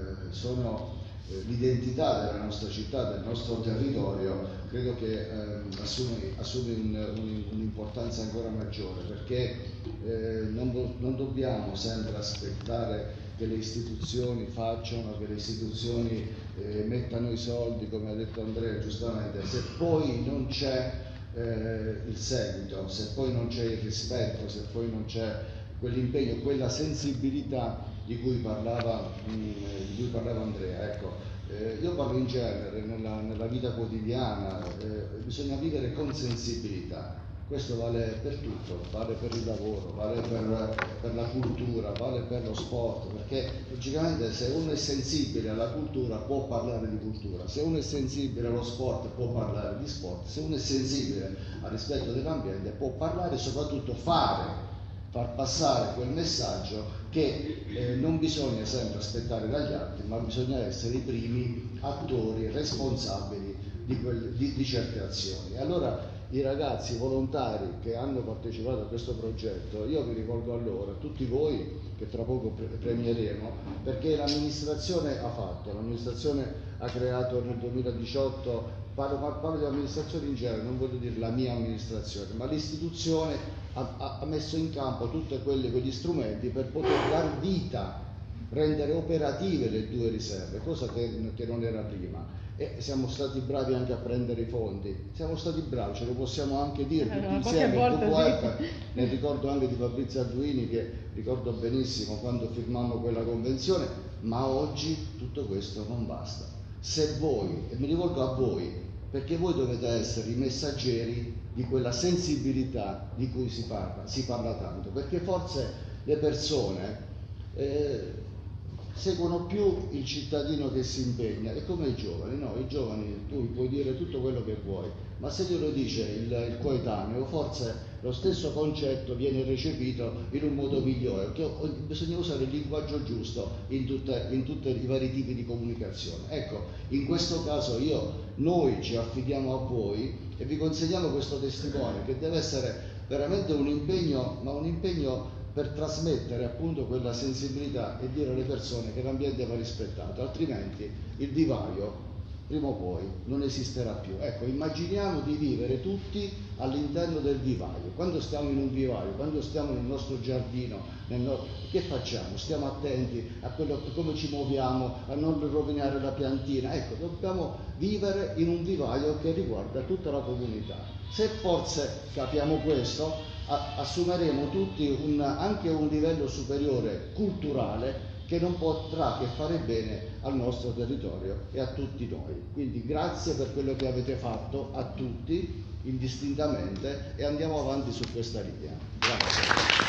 sono eh, l'identità della nostra città, del nostro territorio, credo che eh, assume, assume un, un, un'importanza ancora maggiore, perché eh, non, non dobbiamo sempre aspettare che le istituzioni facciano, che le istituzioni eh, mettano i soldi, come ha detto Andrea giustamente, se poi non c'è eh, il seguito, se poi non c'è il rispetto, se poi non c'è quell'impegno, quella sensibilità di cui parlava, mh, di cui parlava Andrea. Ecco, eh, io parlo in genere, nella, nella vita quotidiana, eh, bisogna vivere con sensibilità. Questo vale per tutto, vale per il lavoro, vale per, per la cultura, vale per lo sport, perché logicamente se uno è sensibile alla cultura può parlare di cultura, se uno è sensibile allo sport può parlare di sport, se uno è sensibile al rispetto dell'ambiente può parlare e soprattutto fare, far passare quel messaggio che eh, non bisogna sempre aspettare dagli altri, ma bisogna essere i primi attori responsabili di, quel, di, di certe azioni. Allora, i ragazzi volontari che hanno partecipato a questo progetto, io vi rivolgo a loro, a tutti voi che tra poco premieremo, perché l'amministrazione ha fatto, l'amministrazione ha creato nel duemiladiciotto, parlo, parlo di amministrazione in genere, non voglio dire la mia amministrazione, ma l'istituzione ha, ha messo in campo tutti quegli strumenti per poter dar vita, rendere operative le due riserve, cosa che, che non era prima. E siamo stati bravi anche a prendere i fondi, siamo stati bravi, ce lo possiamo anche dire tutti allora, insieme, il W F, sì. Nel ricordo anche di Fabrizio Arduini, che ricordo benissimo quando firmammo quella convenzione, ma oggi tutto questo non basta. Se voi, e mi rivolgo a voi, perché voi dovete essere i messaggeri di quella sensibilità di cui si parla, si parla tanto, perché forse le persone eh, seguono più il cittadino che si impegna. È come i giovani, no? I giovani tu puoi dire tutto quello che vuoi, ma se glielo dice il, il coetaneo, forse lo stesso concetto viene recepito in un modo migliore, perché bisogna usare il linguaggio giusto in, tutte, in tutti i vari tipi di comunicazione. Ecco, in questo caso io, noi ci affidiamo a voi e vi consegniamo questo testimone che deve essere veramente un impegno, ma un impegno per trasmettere appunto quella sensibilità e dire alle persone che l'ambiente va rispettato, altrimenti il divario prima o poi non esisterà più. Ecco, immaginiamo di vivere tutti all'interno del vivaio. Quando stiamo in un vivaio, quando stiamo nel nostro giardino, nel no... che facciamo? Stiamo attenti a quello, a come ci muoviamo, a non rovinare la piantina. Ecco, dobbiamo vivere in un vivaio che riguarda tutta la comunità. Se forse capiamo questo, assumeremo tutti un, anche un livello superiore culturale che non potrà che fare bene al nostro territorio e a tutti noi. Quindi grazie per quello che avete fatto a tutti indistintamente e andiamo avanti su questa linea. Grazie.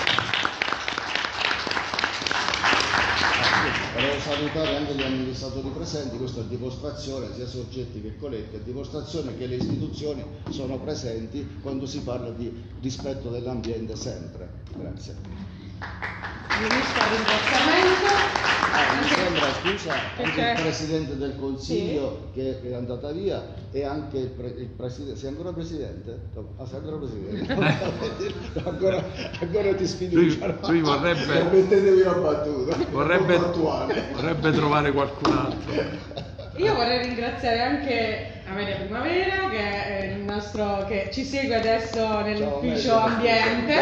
Volevo salutare anche gli amministratori presenti, questo è dimostrazione, sia soggetti che colletti, è dimostrazione che le istituzioni sono presenti quando si parla di rispetto dell'ambiente sempre. Grazie. Ministro, ringraziamento. Ah, mi sembra, scusa, anche c'è? il Presidente del Consiglio sì. che è andata via e anche il, pre il Presidente, sei ancora Presidente? Ah, sei ancora Presidente? no, ancora, ancora ti sfiducia. Lui, lui vorrebbe, permettetevi una battuta, vorrebbe, vorrebbe trovare qualcun altro. Io vorrei ringraziare anche Amelia Primavera che, è il nostro, che ci segue adesso nell'ufficio ambiente.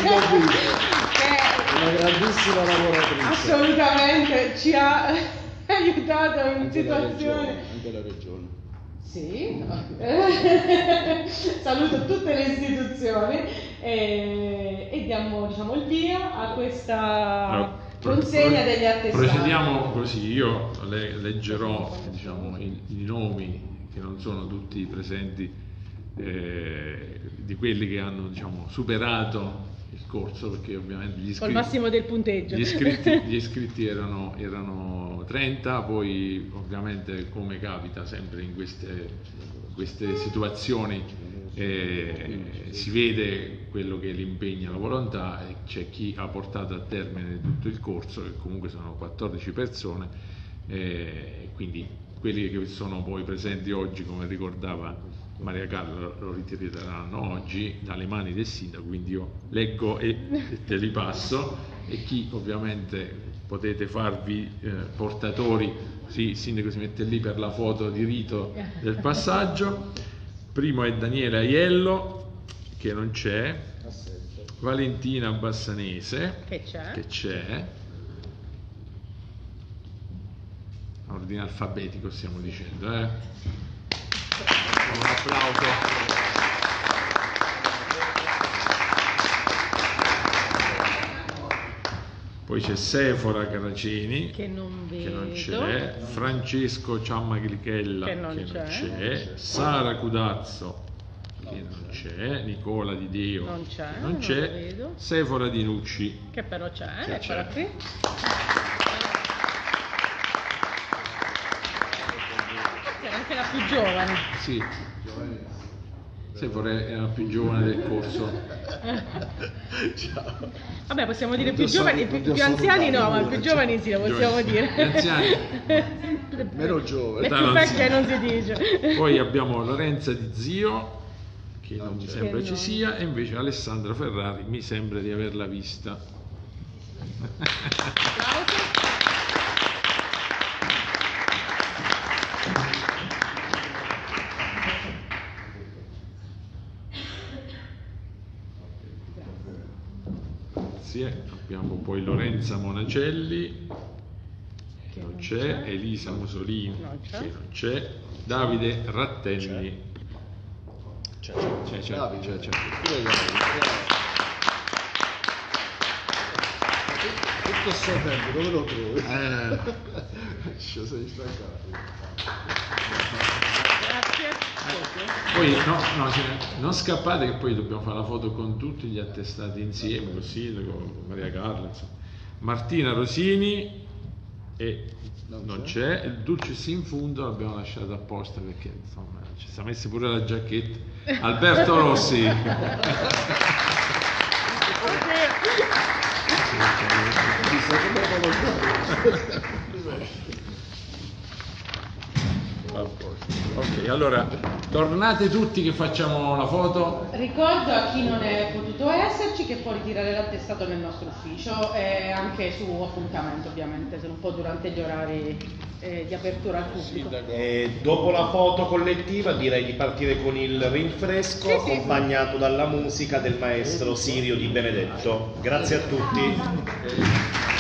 Una grandissima lavoratrice. Assolutamente, ci ha aiutato in anche situazioni. La regione, anche la regione. Sì, no. Saluto tutte le istituzioni e, e diamo diciamo, il via a questa allora, consegna degli attestati. Procediamo così, io le, leggerò diciamo, i, i nomi che non sono tutti presenti eh, di quelli che hanno diciamo, superato il corso, perché ovviamente gli iscritti, col massimo del punteggio, gli iscritti, gli iscritti erano, erano trenta, poi ovviamente come capita sempre in queste, queste situazioni eh, si vede quello che è l'impegno e la volontà, e c'è chi ha portato a termine tutto il corso, che comunque sono quattordici persone, eh, quindi quelli che sono poi presenti oggi, come ricordava Maria Carla, lo ritireranno oggi dalle mani del sindaco, quindi io leggo e te li passo, e chi ovviamente potete farvi eh, portatori, sì, il sindaco si mette lì per la foto di rito del passaggio. Primo è Daniele Aiello, che non c'è, Valentina Bassanese, che c'è, che c'è. Ordine alfabetico stiamo dicendo, eh? Un applauso. Poi c'è Sefora Caraceni, che non vedo, che non c'è, Francesco Ciammaglichella, che non c'è, Sara Cudazzo, che non c'è, Nicola Di Deo, non c'è, non c'è, Sefora Di Nucci, che però c'è, che eccola c'è. qui. Era anche la più giovane. Sì. Sefora era la più giovane del corso. Ciao. Vabbè, possiamo dire più giovani, più, più anziani no, ma più giovani sì, lo possiamo dire. Gli anziani. Meno giovane. Le più vecchie non si dice. Poi abbiamo Lorenza Di Zio, che non, non mi sembra che ci no. sia, e invece Alessandra Ferrari mi sembra di averla vista. Grazie. Abbiamo poi Lorenza Monacelli, che non c'è, Elisa Musolini, che non c'è, Davide Rattelli. C'è, c'è, c'è, Davide, c'è, c'è. Tutto sto tempo, dove lo trovi? Eh. Sei stancato. Poi no, no, cioè, non scappate che poi dobbiamo fare la foto con tutti gli attestati insieme, col sindaco, con Maria Carla, insomma. Martina Rosini e non c'è, il Dulcis in fondo l'abbiamo lasciato apposta perché insomma ci siamo messi pure la giacchetta. Alberto Rossi. Ok, allora tornate tutti che facciamo la foto. Ricordo a chi non è potuto esserci che può ritirare l'attestato nel nostro ufficio e anche su appuntamento, ovviamente, se non può durante gli orari eh, di apertura al pubblico. E dopo la foto collettiva direi di partire con il rinfresco, sì, sì, accompagnato dalla musica del maestro Sirio Di Benedetto. Grazie a tutti.